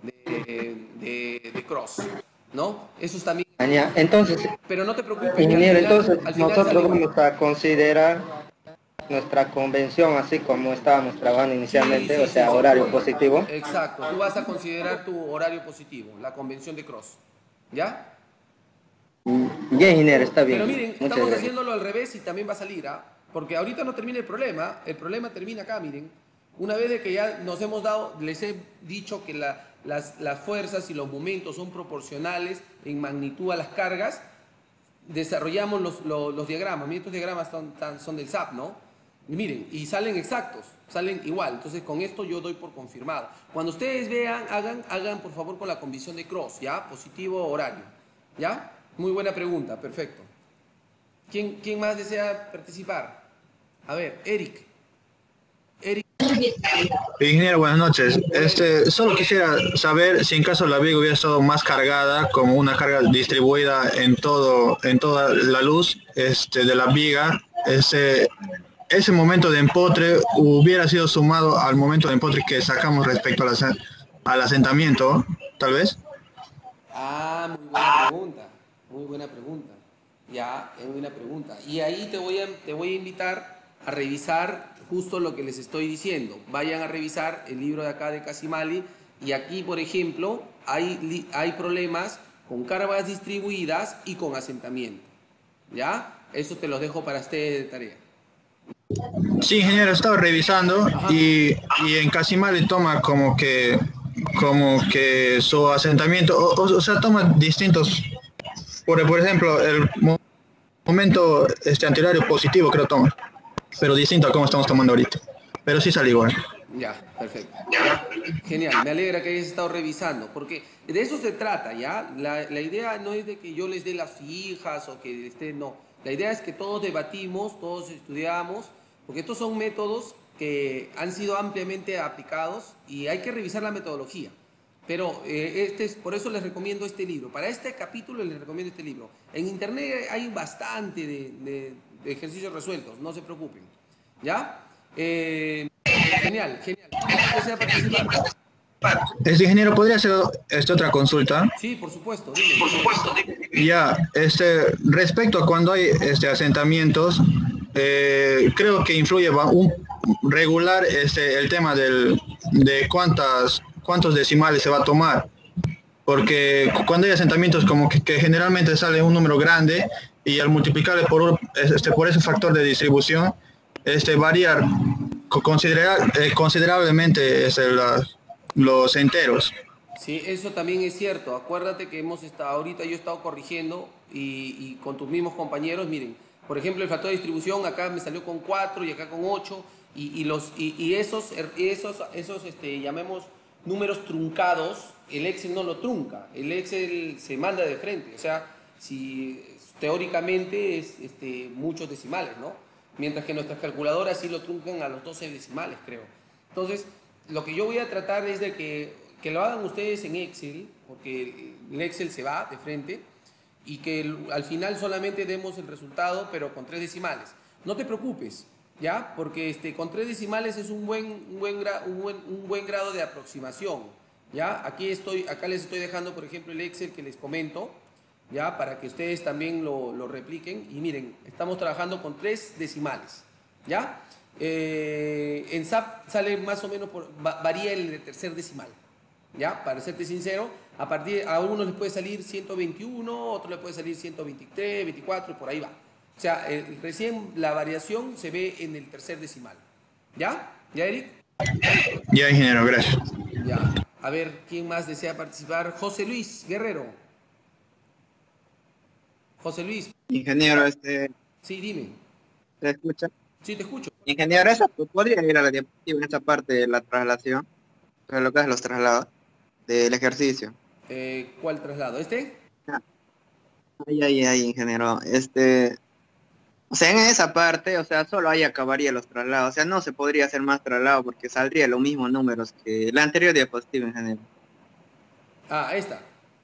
Cross, ¿no? Eso es también... Entonces, Pero no te preocupes. ingeniero, entonces al final nosotros salió. vamos a considerar nuestra convención así como estábamos trabajando inicialmente, Sí, o sea, sí. horario positivo. Exacto. Tú vas a considerar tu horario positivo, la convención de Cross. ¿Ya? Ya, ingeniero, está bien. Pero miren, Muchas estamos gracias. haciéndolo al revés y también va a salir, ¿ah? Porque ahorita no termina el problema termina acá, miren. Una vez de que ya nos hemos dado, les he dicho que las fuerzas y los momentos son proporcionales en magnitud a las cargas, desarrollamos los diagramas. Miren, estos diagramas son del SAP, ¿no? Y miren, y salen exactos, salen igual. Entonces, con esto yo doy por confirmado. Cuando ustedes vean, hagan por favor con la condición de Cross, ¿ya? Positivo horario, ¿ya? Muy buena pregunta, perfecto. ¿Quién más desea participar? A ver, Eric. Ingeniero, buenas noches. Solo quisiera saber si en caso la viga hubiera estado más cargada, como una carga distribuida en toda la luz de la viga, ese momento de empotre hubiera sido sumado al momento de empotre que sacamos respecto al asentamiento, tal vez. Ah, muy buena pregunta. Muy buena pregunta. Ya, es buena pregunta. Y ahí te voy a invitar a revisar justo lo que les estoy diciendo. Vayan a revisar el libro de acá de Casimali y aquí, por ejemplo, hay problemas con cargas distribuidas y con asentamiento. ¿Ya? Eso te lo dejo para ustedes de tarea. Sí, ingeniero, estaba revisando y en Casimali toma como que su asentamiento, o sea, toma distintos, por ejemplo, el momento anterior positivo creo toma, pero distinto a cómo estamos tomando ahorita, pero sí sale igual. Ya, perfecto. Ya, genial, me alegra que hayas estado revisando, porque de eso se trata, ¿ya? La idea no es de que yo les dé las fijas o que no. La idea es que todos debatimos, todos estudiamos, porque estos son métodos que han sido ampliamente aplicados y hay que revisar la metodología. Pero por eso les recomiendo este libro. Para este capítulo les recomiendo este libro. En internet hay bastante de ejercicios resueltos, no se preocupen. ¿Ya? Genial. ¿Desea participar? Ingeniero, ¿podría hacer otra consulta? Sí, por supuesto. Dime. Ya, respecto a cuando hay asentamientos, creo que influye regular el tema de cuántos decimales se va a tomar, porque cuando hay asentamientos como que generalmente sale un número grande y al multiplicarle por ese factor de distribución, variar considerablemente los enteros. Sí, eso también es cierto. Acuérdate que ahorita yo he estado corrigiendo y con tus mismos compañeros, miren, por ejemplo, el factor de distribución acá me salió con 4 y acá con 8 y esos llamemos números truncados, el Excel no lo trunca, el Excel se manda de frente, o sea, si teóricamente es muchos decimales, ¿no? Mientras que nuestras calculadoras sí lo truncan a los 12 decimales, creo. Entonces, lo que yo voy a tratar es de que lo hagan ustedes en Excel, porque el Excel se va de frente, y que al final solamente demos el resultado, pero con 3 decimales. No te preocupes, ¿ya? Porque con 3 decimales es un buen grado de aproximación, ¿ya? Acá les estoy dejando, por ejemplo, el Excel que les comento, ¿ya? Para que ustedes también lo repliquen. Y miren, estamos trabajando con 3 decimales, ¿ya? En SAP sale más o menos, varía el tercer decimal, ¿ya? Para serte sincero, a uno les puede salir 121, a otro le puede salir 123, 24, y por ahí va. O sea, recién la variación se ve en el tercer decimal. ¿Ya? ¿Ya, Eric? Ya, ingeniero, gracias. Ya. A ver, ¿quién más desea participar? José Luis Guerrero. José Luis. Ingeniero, Sí, dime. ¿se escucha? Sí, te escucho. Ingeniero, ¿podría ir a la diapositiva en esta parte de la traslación? O sea, lo que es los traslados del ejercicio. ¿Cuál traslado? ¿Este? Ahí, ingeniero. O sea, en esa parte, o sea, solo ahí acabaría los traslados. O sea, no se podría hacer más traslado porque saldría los mismos números que la anterior diapositiva, ingeniero. Ah, esta.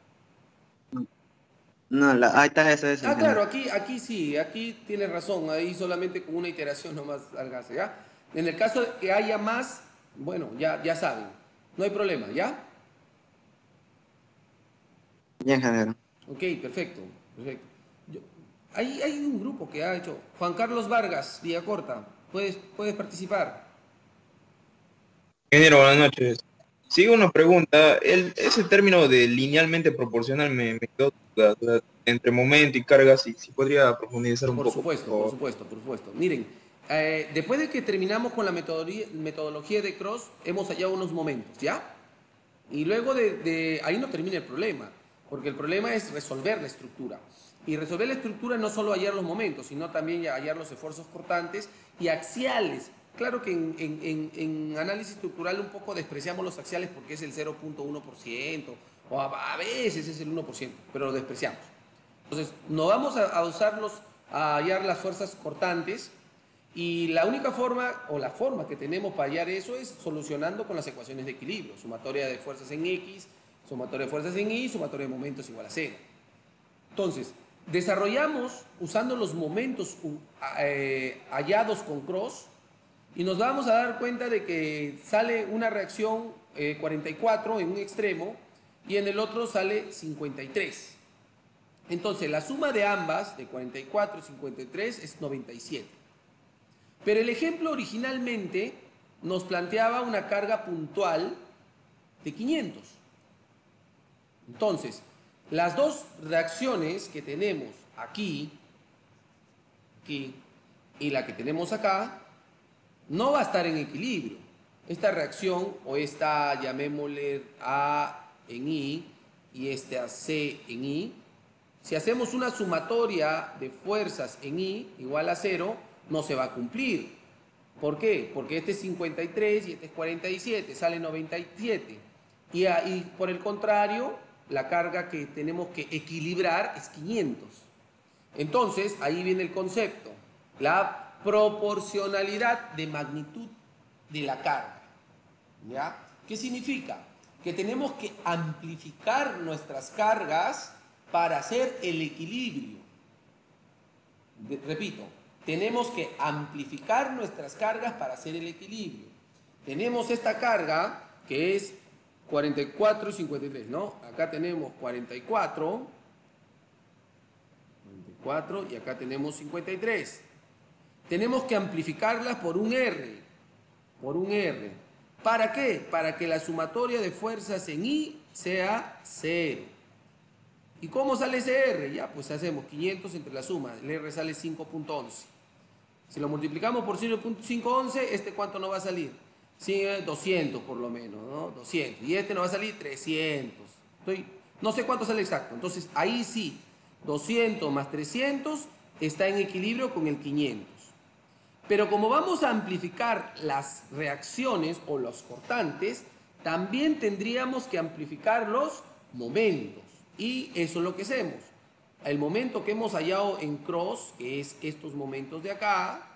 No, ahí está eso. Ah, claro, aquí sí, aquí tienes razón. Ahí solamente con una iteración nomás salgase, ¿ya? En el caso de que haya más, bueno, ya saben. No hay problema, ¿ya? Ya, ingeniero. Ok, perfecto. Hay un grupo que ha hecho. Juan Carlos Vargas, Villacorta, puedes participar. Ingeniero, buenas noches. Sigo una pregunta. Ese término de linealmente proporcional me quedó duda, entre momento y carga, si podría profundizar un poco. Por supuesto. Miren, después de que terminamos con la metodología de Cross, hemos hallado unos momentos, ¿ya? Y luego de ahí no termina el problema, porque el problema es resolver la estructura. Y resolver la estructura no solo hallar los momentos, sino también hallar los esfuerzos cortantes y axiales. Claro que en análisis estructural un poco despreciamos los axiales porque es el 0.1%, o a veces es el 1%, pero lo despreciamos. Entonces, no vamos a usarlos a hallar las fuerzas cortantes, y la única forma, o la forma que tenemos para hallar eso es solucionando con las ecuaciones de equilibrio. Sumatoria de fuerzas en X, sumatoria de fuerzas en Y, sumatoria de momentos igual a 0. Entonces, desarrollamos usando los momentos hallados con Cross, y nos vamos a dar cuenta de que sale una reacción 44 en un extremo y en el otro sale 53. Entonces, la suma de ambas, de 44 y 53, es 97. Pero el ejemplo originalmente nos planteaba una carga puntual de 500. Entonces, las dos reacciones que tenemos aquí y la que tenemos acá, no va a estar en equilibrio. Esta reacción, o esta, llamémosle A en I y esta C en I, si hacemos una sumatoria de fuerzas en I igual a 0, no se va a cumplir. ¿Por qué? Porque este es 53 y este es 47, sale 97. Y por el contrario, la carga que tenemos que equilibrar es 500. Entonces, ahí viene el concepto, la proporcionalidad de magnitud de la carga. ¿Ya? ¿Qué significa? Que tenemos que amplificar nuestras cargas para hacer el equilibrio. Repito, tenemos que amplificar nuestras cargas para hacer el equilibrio. Tenemos esta carga que es 44 y 53, ¿no? Acá tenemos 44 y acá tenemos 53. Tenemos que amplificarlas por un R. ¿Para qué? Para que la sumatoria de fuerzas en I sea 0. ¿Y cómo sale ese R? Ya, pues hacemos 500 entre la suma. El R sale 5.11. Si lo multiplicamos por 0.511, ¿cuánto nos va a salir? Sí, 200 por lo menos, ¿no? 200. Y nos va a salir 300. No sé cuánto sale exacto. Entonces, ahí sí, 200 más 300 está en equilibrio con el 500. Pero como vamos a amplificar las reacciones o los cortantes, también tendríamos que amplificar los momentos. Y eso es lo que hacemos. El momento que hemos hallado en cross, que es estos momentos de acá,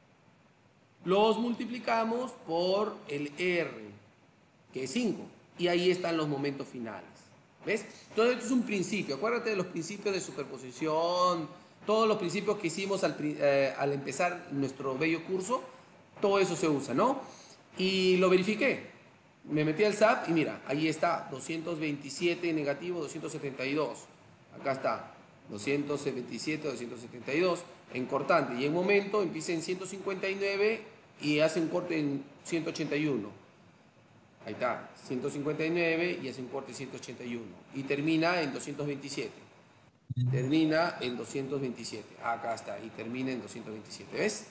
los multiplicamos por el R, que es 5. Y ahí están los momentos finales. ¿Ves? Todo esto es un principio. Acuérdate de los principios de superposición, todos los principios que hicimos al empezar nuestro bello curso. Todo eso se usa, ¿no? Y lo verifiqué. Me metí al SAP y mira, ahí está, 227 negativo, 272. Acá está, 227, 272 en cortante. Y en momento empieza en 159 y hace un corte en 181. Ahí está, 159 y hace un corte en 181. Y termina en 227. Termina en 227. Acá está, y termina en 227. ¿Ves?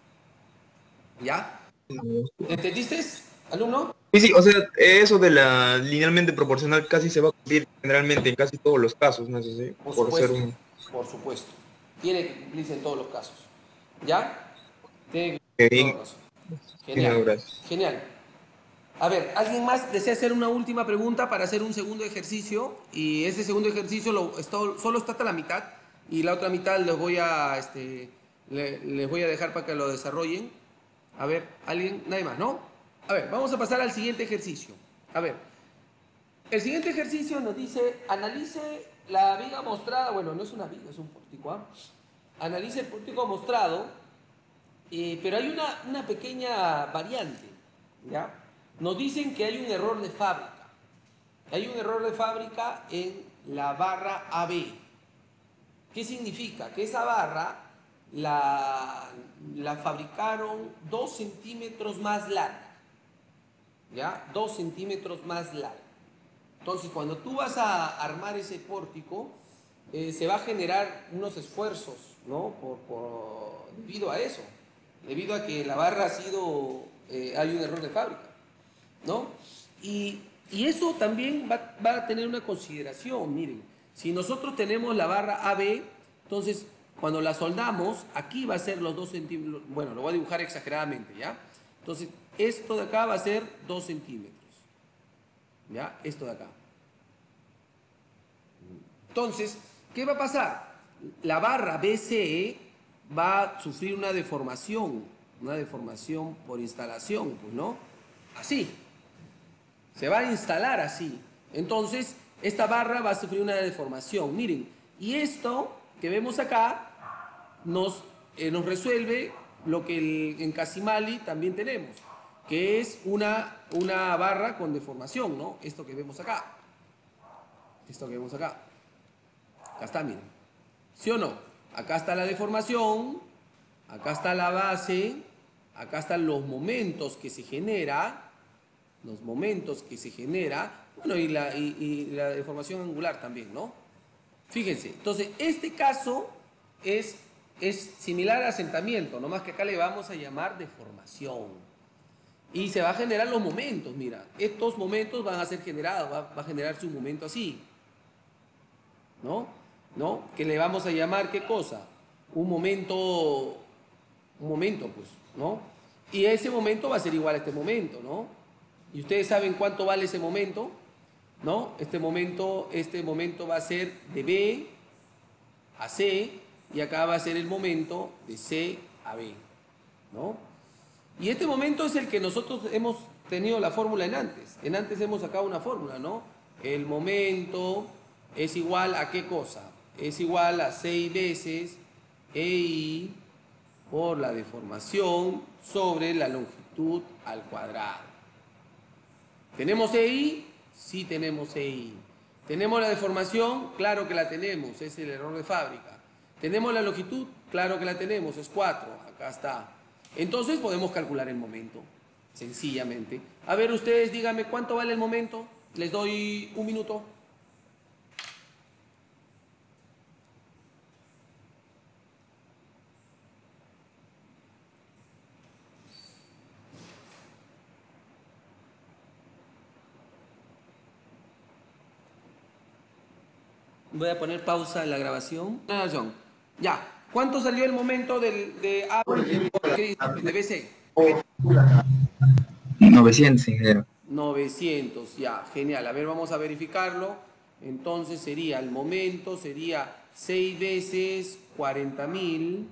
¿Ya? ¿Entendiste, alumno? Sí, sí, o sea, eso de la linealmente proporcional casi se va a cumplir generalmente en casi todos los casos, ¿no es así? Por supuesto, por supuesto. Tiene que cumplirse en todos los casos. ¿Ya? Tiene que cumplirse en todos los casos. Genial, genial. A ver, ¿alguien más desea hacer una última pregunta para hacer un segundo ejercicio? Y ese segundo ejercicio solo está hasta la mitad y la otra mitad les voy a dejar para que lo desarrollen. A ver, ¿alguien? Nadie más, ¿no? A ver, vamos a pasar al siguiente ejercicio. A ver, el siguiente ejercicio nos dice, analice la viga mostrada, bueno, no es una viga, es un pórtico, ¿ah? Analice el pórtico mostrado, pero hay una pequeña variante, ¿ya? Nos dicen que hay un error de fábrica. Hay un error de fábrica en la barra AB. ¿Qué significa? Que esa barra la fabricaron 2 centímetros más larga. ¿Ya? 2 centímetros más larga. Entonces, cuando tú vas a armar ese pórtico, se va a generar unos esfuerzos, ¿no? Debido a eso. Debido a que la barra hay un error de fábrica, ¿no? Y eso también va a tener una consideración. Miren, si nosotros tenemos la barra AB, entonces cuando la soldamos, aquí va a ser los 2 centímetros, bueno, lo voy a dibujar exageradamente, ¿ya? Entonces, esto de acá va a ser 2 centímetros, ¿ya? Esto de acá. Entonces, ¿qué va a pasar? La barra BCE va a sufrir una deformación por instalación, pues, ¿no? Así. Se va a instalar así. Entonces, esta barra va a sufrir una deformación. Miren, y esto que vemos acá nos resuelve lo que en Casimali también tenemos, que es una barra con deformación, ¿no? Esto que vemos acá. Esto que vemos acá. Acá está, miren. ¿Sí o no? Acá está la deformación, acá está la base, acá están los momentos que se genera, bueno, y la deformación angular también, ¿no? Fíjense, entonces este caso es similar a asentamiento, nomás que acá le vamos a llamar deformación. Y se va a generar los momentos, mira, estos momentos van a ser generados, va a generarse un momento así, ¿no? Que le vamos a llamar, ¿qué cosa? Un momento, pues, ¿no? Y ese momento va a ser igual a este momento, ¿no? Y ustedes saben cuánto vale ese momento, ¿no? Este momento va a ser de B a C, y acá va a ser el momento de C a B, ¿no? Y este momento es el que nosotros hemos tenido la fórmula en antes. En antes hemos sacado una fórmula, ¿no? El momento es igual a ¿qué cosa? Es igual a 6 veces EI por la deformación sobre la longitud al cuadrado. ¿Tenemos EI? Sí tenemos EI. ¿Tenemos la deformación? Claro que la tenemos, es el error de fábrica. ¿Tenemos la longitud? Claro que la tenemos, es 4, acá está. Entonces podemos calcular el momento, sencillamente. A ver, ustedes díganme cuánto vale el momento. Les doy un minuto. Voy a poner pausa en la grabación. Ya. ¿Cuánto salió el momento de A de BC? 900, ingeniero. 900, ya, genial. A ver, vamos a verificarlo. Entonces sería, el momento sería 6 veces 40.000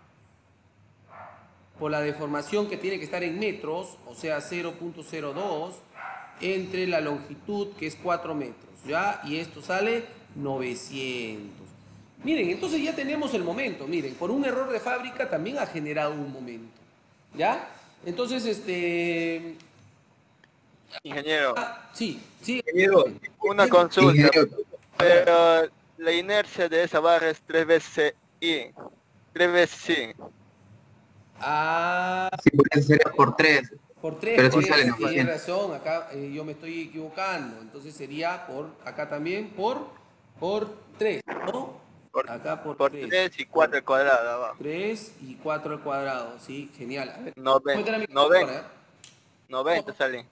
por la deformación que tiene que estar en metros, o sea 0.02, entre la longitud que es 4 metros, ¿ya? Y esto sale 900. Miren, entonces ya tenemos el momento. Miren, por un error de fábrica también ha generado un momento, ¿ya? Entonces, Ingeniero, sí, sí. Ingeniero, una consulta, ingeniero, pero la inercia de esa barra es 3 veces I, 3 veces I. Ah, Sí, porque sería por 3. por 3, Pero sí sale tienes 900. razón, acá yo me estoy equivocando. Entonces sería acá también por 3, ¿no? Acá por Por 3. 3 y 4 al cuadrado abajo. 3 y 4 al cuadrado, sí, genial. A ver, 90, cuéntame mi 90, calculadora, 90 sale.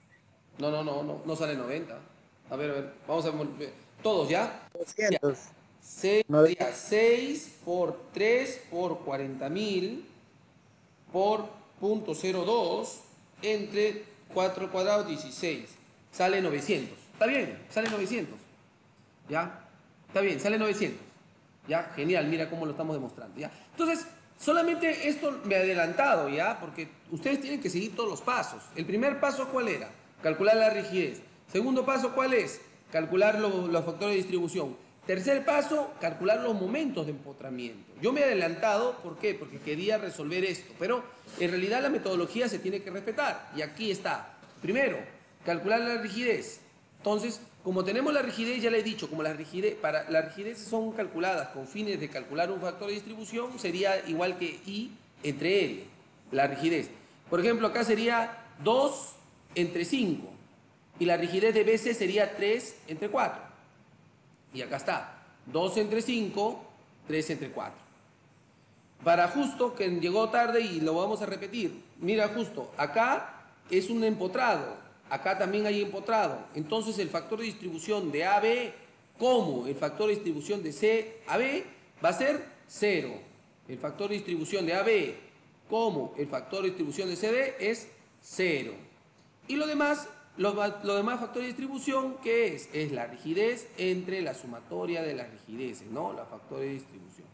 no sale 90. A ver, vamos a ver. Todos, ¿ya? 200. Sería 6 por 3 por 40.000 por .02 entre 4 al cuadrado, 16. Sale 900. ¿Está bien? Sale 900. ¿Ya? Está bien, sale 900. ¿Ya? Genial, mira cómo lo estamos demostrando. ¿Ya? Entonces, solamente esto me he adelantado, ¿ya? Porque ustedes tienen que seguir todos los pasos. El primer paso, ¿cuál era? Calcular la rigidez. Segundo paso, ¿cuál es? Calcular los factores de distribución. Tercer paso, calcular los momentos de empotramiento. Yo me he adelantado, ¿por qué? Porque quería resolver esto, pero en realidad la metodología se tiene que respetar. Y aquí está. Primero, calcular la rigidez. Entonces, como tenemos la rigidez, ya les he dicho, como las rigideces son calculadas con fines de calcular un factor de distribución, sería igual que I entre L, la rigidez. Por ejemplo, acá sería 2 entre 5. Y la rigidez de BC sería 3 entre 4. Y acá está, 2 entre 5, 3 entre 4. Para Justo, que llegó tarde y lo vamos a repetir. Mira, Justo, acá es un empotrado, acá también hay empotrado. Entonces el factor de distribución de AB como el factor de distribución de CAB va a ser 0. El factor de distribución de AB como el factor de distribución de CD es 0. Y lo demás... Lo demás factores de distribución, ¿qué es? Es la rigidez entre la sumatoria de las rigideces, ¿no? La factores de distribución.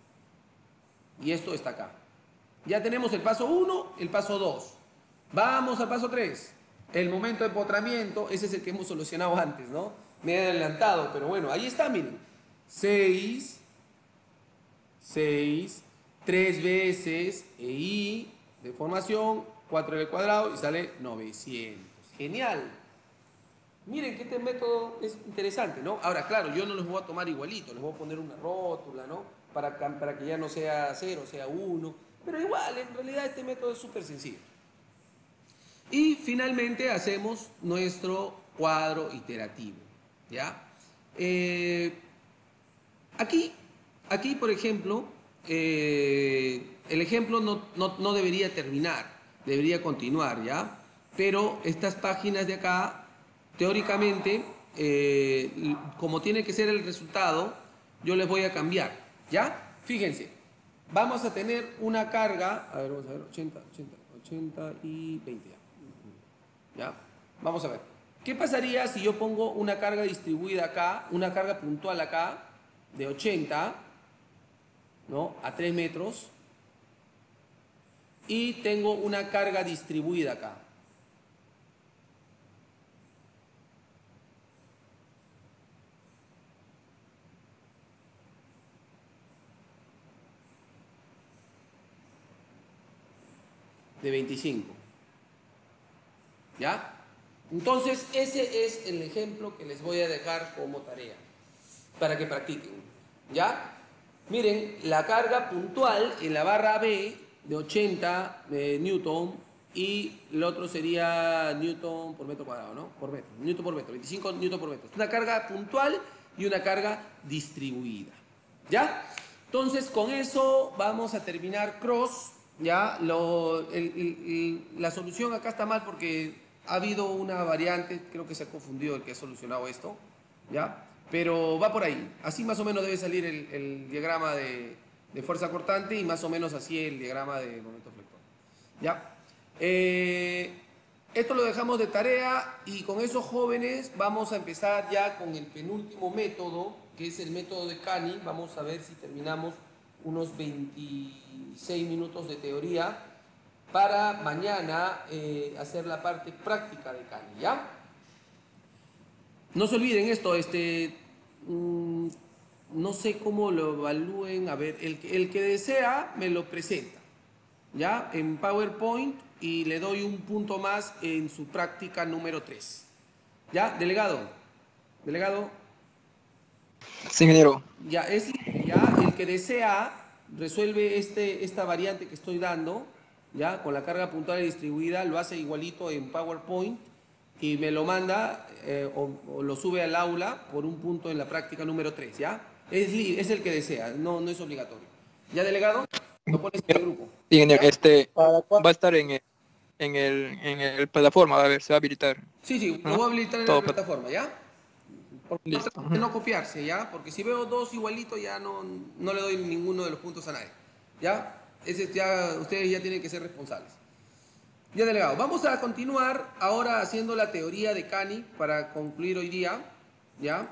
Y esto está acá. Ya tenemos el paso 1, el paso 2. Vamos al paso 3. El momento de empotramiento, ese es el que hemos solucionado antes, ¿no? Me he adelantado, pero bueno, ahí está, miren. 6, 3 veces EI de formación, 4 al cuadrado y sale 900. Genial. Miren que este método es interesante, ¿no? Ahora, claro, yo no los voy a tomar igualito, les voy a poner una rótula, ¿no? Para que ya no sea 0, sea 1. Pero igual, en realidad este método es súper sencillo. Y finalmente hacemos nuestro cuadro iterativo, ¿ya? Aquí, por ejemplo, el ejemplo no debería terminar, debería continuar, ¿ya? Pero estas páginas de acá... Teóricamente, como tiene que ser el resultado, yo les voy a cambiar, ¿ya? Fíjense, vamos a tener una carga, a ver, vamos a ver, 80 y 20 ya. Vamos a ver, ¿qué pasaría si yo pongo una carga distribuida acá, una carga puntual acá, de 80, ¿no? A 3 metros, y tengo una carga distribuida acá? De 25. ¿Ya? Entonces, ese es el ejemplo que les voy a dejar como tarea para que practiquen. ¿Ya? Miren, la carga puntual en la barra B de 80 Newton y el otro sería Newton por metro cuadrado, ¿no? Por metro, Newton por metro, 25 Newton por metro. Es una carga puntual y una carga distribuida. ¿Ya? Entonces, con eso vamos a terminar cross. Ya, la solución acá está mal porque ha habido una variante, creo que se ha confundido el que ha solucionado esto, ¿ya? Pero va por ahí. Así más o menos debe salir el diagrama de fuerza cortante y más o menos así el diagrama de momento flector, ¿ya? Esto lo dejamos de tarea y con esos jóvenes vamos a empezar ya con el penúltimo método, que es el método de Cani. Vamos a ver si terminamos unos 26 minutos de teoría para mañana hacer la parte práctica de Cani, ¿ya? No se olviden esto, no sé cómo lo evalúen. A ver, el que desea me lo presenta, ¿ya? En PowerPoint, y le doy un punto más en su práctica número 3. ¿Ya? Delegado. Delegado. Sí, ingeniero. Ya, ya el que desea resuelve esta variante que estoy dando, ¿ya? Con la carga puntual y distribuida, lo hace igualito en PowerPoint y me lo manda o lo sube al aula por un punto en la práctica número 3, ¿ya? Es el que desea, no es obligatorio. ¿Ya, delegado? Lo pones en el grupo. Sí, ingeniero, va a estar en el plataforma, a ver, se va a habilitar. Sí, lo voy a habilitar en la plataforma, ¿ya? Listo. No copiarse, ¿ya? Porque si veo dos igualitos ya no le doy ninguno de los puntos a nadie, ¿ya? Ustedes ya tienen que ser responsables. Ya, delegado, vamos a continuar ahora haciendo la teoría de Cani para concluir hoy día, ¿ya?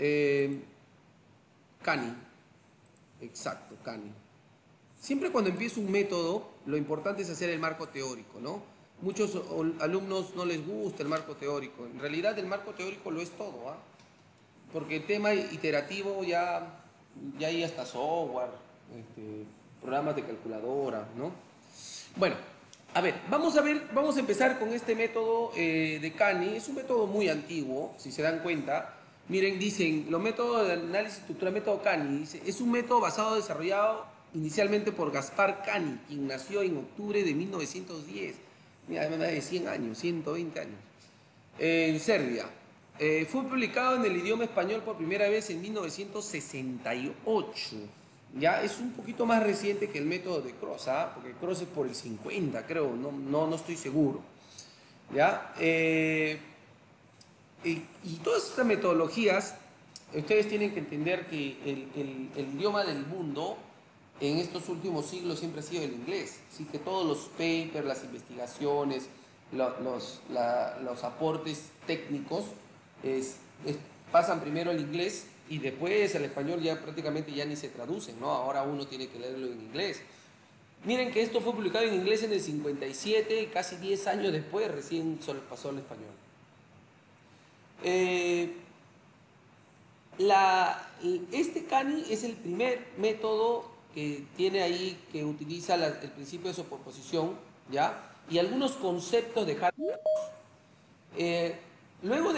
Cani, exacto, Cani. Siempre cuando empieza un método, lo importante es hacer el marco teórico, ¿no? Muchos alumnos no les gusta el marco teórico. En realidad el marco teórico lo es todo, ¿ah? Porque el tema iterativo ya hay hasta software, programas de calculadora, ¿no? Bueno, a ver, vamos a empezar con este método de Cani. Es un método muy antiguo, si se dan cuenta. Miren, dicen, los métodos de análisis estructural, método Cani, dice, es un método desarrollado inicialmente por Gaspar Cani, quien nació en octubre de 1910. Mira, más de 100 años, 120 años. En Serbia. Fue publicado en el idioma español por primera vez en 1968. Ya es un poquito más reciente que el método de Cross, ¿ah? Porque Cross es por el 50, creo, no estoy seguro. ¿Ya? Y todas estas metodologías, ustedes tienen que entender que el idioma del mundo en estos últimos siglos siempre ha sido el inglés. Así que todos los papers, las investigaciones, los aportes técnicos pasan primero al inglés y después al español ya prácticamente ya ni se traducen, ¿no? Ahora uno tiene que leerlo en inglés. Miren que esto fue publicado en inglés en el 57 y casi 10 años después recién pasó al español. Este Cani es el primer método que tiene ahí, que utiliza el principio de superposición, ¿ya? Y algunos conceptos de Harvard. Luego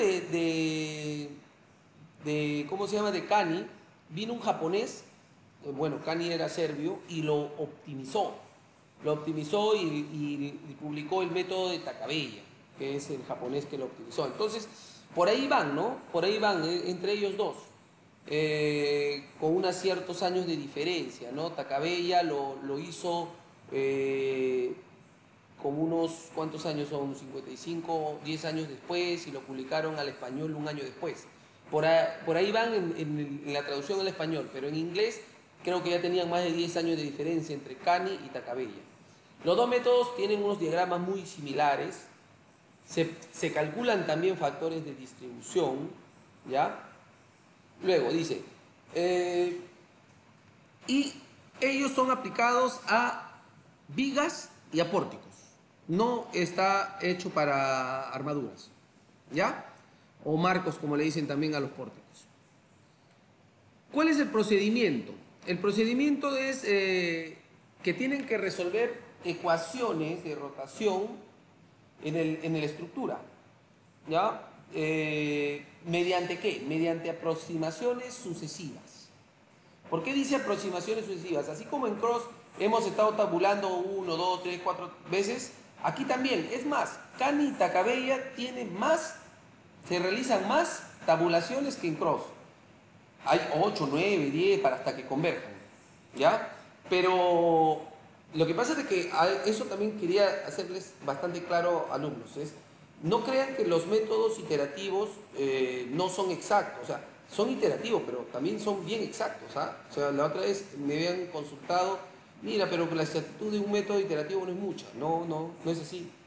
¿cómo se llama? De Cani, vino un japonés, bueno, Cani era serbio, y lo optimizó. Lo optimizó y publicó el método de Takabella, que es el japonés que lo optimizó. Entonces, por ahí van, ¿no? Por ahí van, entre ellos dos. Con unos ciertos años de diferencia, ¿no? Takabella lo hizo con unos, ¿cuántos años son? 55, 10 años después, y lo publicaron al español un año después. Por ahí van en la traducción al español, pero en inglés creo que ya tenían más de 10 años de diferencia entre Cani y Takabella. Los dos métodos tienen unos diagramas muy similares, se calculan también factores de distribución, ¿ya? Luego dice, y ellos son aplicados a vigas y a pórticos. No está hecho para armaduras, ¿ya? O marcos, como le dicen también a los pórticos. ¿Cuál es el procedimiento? El procedimiento es que tienen que resolver ecuaciones de rotación en la estructura, ¿ya? ¿Mediante qué? Mediante aproximaciones sucesivas. ¿Por qué dice aproximaciones sucesivas? Así como en Cross hemos estado tabulando 1, 2, 3, 4 veces, aquí también. Es más, Cani y Takabella se realizan más tabulaciones que en Cross. Hay 8, 9, 10 para hasta que converjan, ¿ya? Pero lo que pasa es que eso también quería hacerles bastante claro, alumnos, no crean que los métodos iterativos no son exactos, o sea, son iterativos, pero también son bien exactos, ¿ah? O sea, la otra vez me habían consultado, mira, pero que la exactitud de un método iterativo no es mucha. No es así.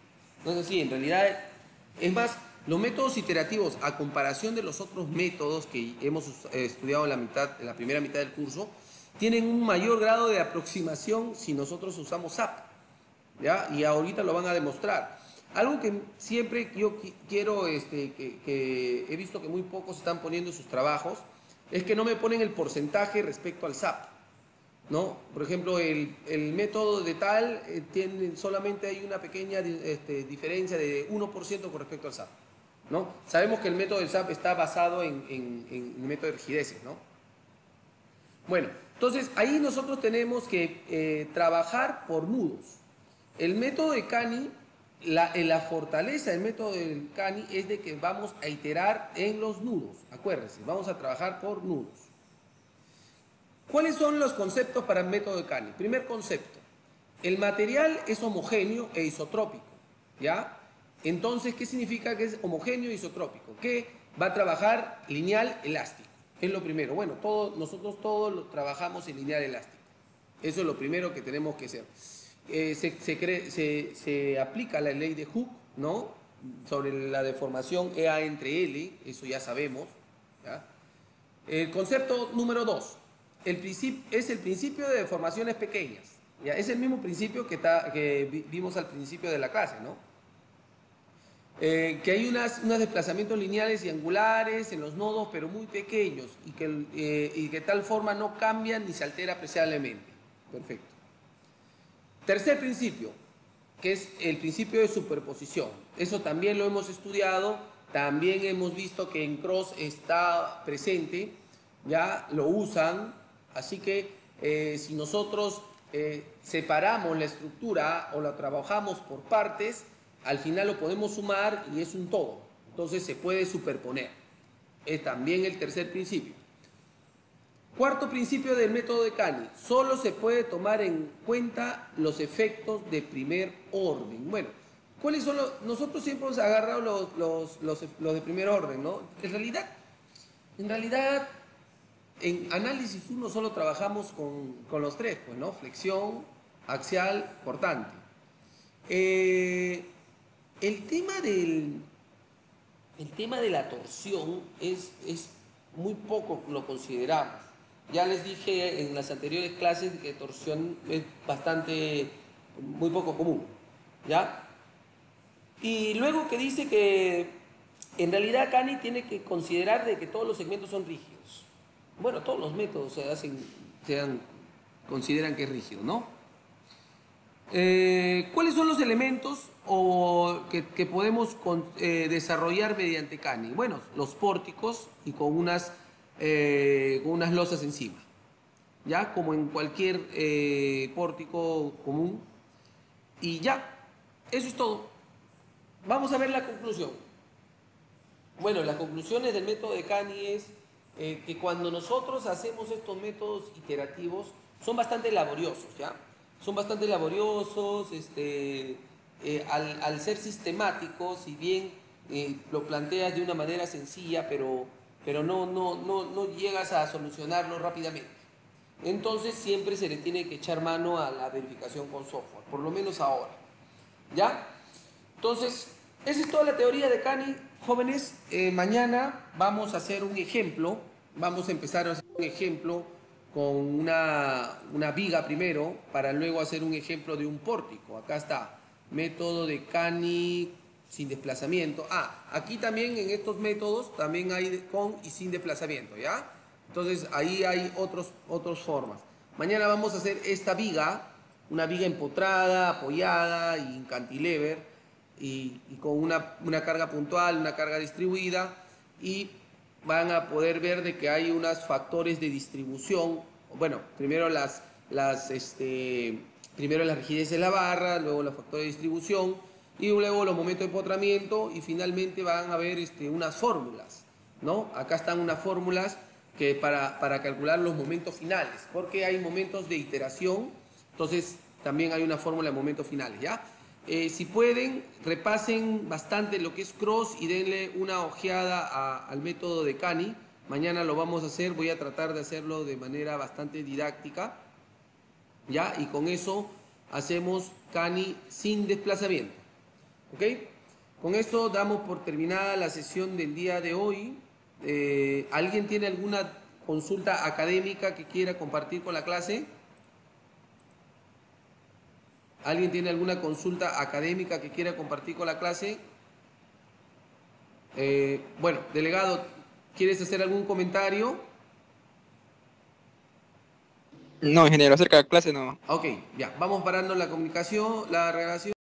No es así, en realidad, es más, los métodos iterativos, a comparación de los otros métodos que hemos estudiado en la primera mitad del curso, tienen un mayor grado de aproximación si nosotros usamos SAP, ¿ya? Y ahorita lo van a demostrar. Algo que siempre yo quiero, que he visto que muy pocos están poniendo en sus trabajos, es que no me ponen el porcentaje respecto al SAP, ¿no? Por ejemplo, el método de tal solamente hay una pequeña diferencia de 1% con respecto al SAP, ¿no? Sabemos que el método del SAP está basado en el método de rigideces, ¿no? Bueno, entonces ahí nosotros tenemos que trabajar por nudos. El método de Cani, la fortaleza del método del Cani es de que vamos a iterar en los nudos. Acuérdense, vamos a trabajar por nudos. ¿Cuáles son los conceptos para el método de Cani? Primer concepto, el material es homogéneo e isotrópico, ¿ya? Entonces, ¿qué significa que es homogéneo e isotrópico? Que va a trabajar lineal elástico, es lo primero. Bueno, nosotros todos lo trabajamos en lineal elástico. Eso es lo primero que tenemos que hacer. Se aplica la ley de Hooke, ¿no? Sobre la deformación EA entre L, eso ya sabemos, ¿ya? El concepto número 2. Es el principio de deformaciones pequeñas. ¿Ya? Es el mismo principio que vimos al principio de la clase, ¿no? Que hay unos desplazamientos lineales y angulares en los nodos, pero muy pequeños, y que de tal forma no cambian ni se altera apreciablemente. Perfecto. Tercer principio, que es el principio de superposición. Eso también lo hemos estudiado, también hemos visto que en Cross está presente, ya lo usan. Así que si nosotros separamos la estructura o la trabajamos por partes, al final lo podemos sumar y es un todo. Entonces se puede superponer. Es también el tercer principio. Cuarto principio del método de Cani. Solo se puede tomar en cuenta los efectos de primer orden. Bueno, ¿cuáles son nosotros siempre hemos agarrado los de primer orden, ¿no? En realidad, en análisis 1 solo trabajamos con los tres, pues, ¿no? Flexión, axial, cortante. El tema de la torsión es muy poco lo consideramos. Ya les dije en las anteriores clases que torsión es muy poco común, ¿ya? Y luego que dice que en realidad Cani tiene que considerar de que todos los segmentos son rígidos. Bueno, todos los métodos consideran que es rígido, ¿no? ¿Cuáles son los elementos que podemos desarrollar mediante Cani? Bueno, los pórticos y con unas losas encima, ya como en cualquier pórtico común. Y ya, eso es todo. Vamos a ver la conclusión. Bueno, las conclusiones del método de Cani es que cuando nosotros hacemos estos métodos iterativos son bastante laboriosos, ¿ya? Son bastante laboriosos, al ser sistemáticos, si bien lo planteas de una manera sencilla, pero no llegas a solucionarlo rápidamente. Entonces siempre se le tiene que echar mano a la verificación con software, por lo menos ahora, ¿ya? Entonces, esa es toda la teoría de Cani, jóvenes. Mañana vamos a hacer un ejemplo, vamos a empezar a hacer un ejemplo con una viga primero, para luego hacer un ejemplo de un pórtico. Acá está, método de Cani sin desplazamiento. Aquí también en estos métodos también hay con y sin desplazamiento, ¿ya? Entonces ahí hay otras formas. Mañana vamos a hacer esta viga, una viga empotrada, apoyada y en cantilever, y con una carga puntual, una carga distribuida, y van a poder ver de que hay unos factores de distribución. Bueno, primero las rigideces de la barra, luego los factores de distribución, y luego los momentos de empotramiento, y finalmente van a ver unas fórmulas, ¿no? Acá están unas fórmulas que para calcular los momentos finales, porque hay momentos de iteración, entonces también hay una fórmula de momentos finales, ¿ya? Si pueden, repasen bastante lo que es Cross y denle una ojeada al método de Cani. Mañana lo vamos a hacer, voy a tratar de hacerlo de manera bastante didáctica, ¿ya? Y con eso hacemos Cani sin desplazamiento. ¿Ok? Con esto damos por terminada la sesión del día de hoy. ¿Alguien tiene alguna consulta académica que quiera compartir con la clase? ¿Alguien tiene alguna consulta académica que quiera compartir con la clase? Bueno, delegado, ¿quieres hacer algún comentario? No, ingeniero, acerca de la clase no. Ok, ya, vamos parando la comunicación, la relación.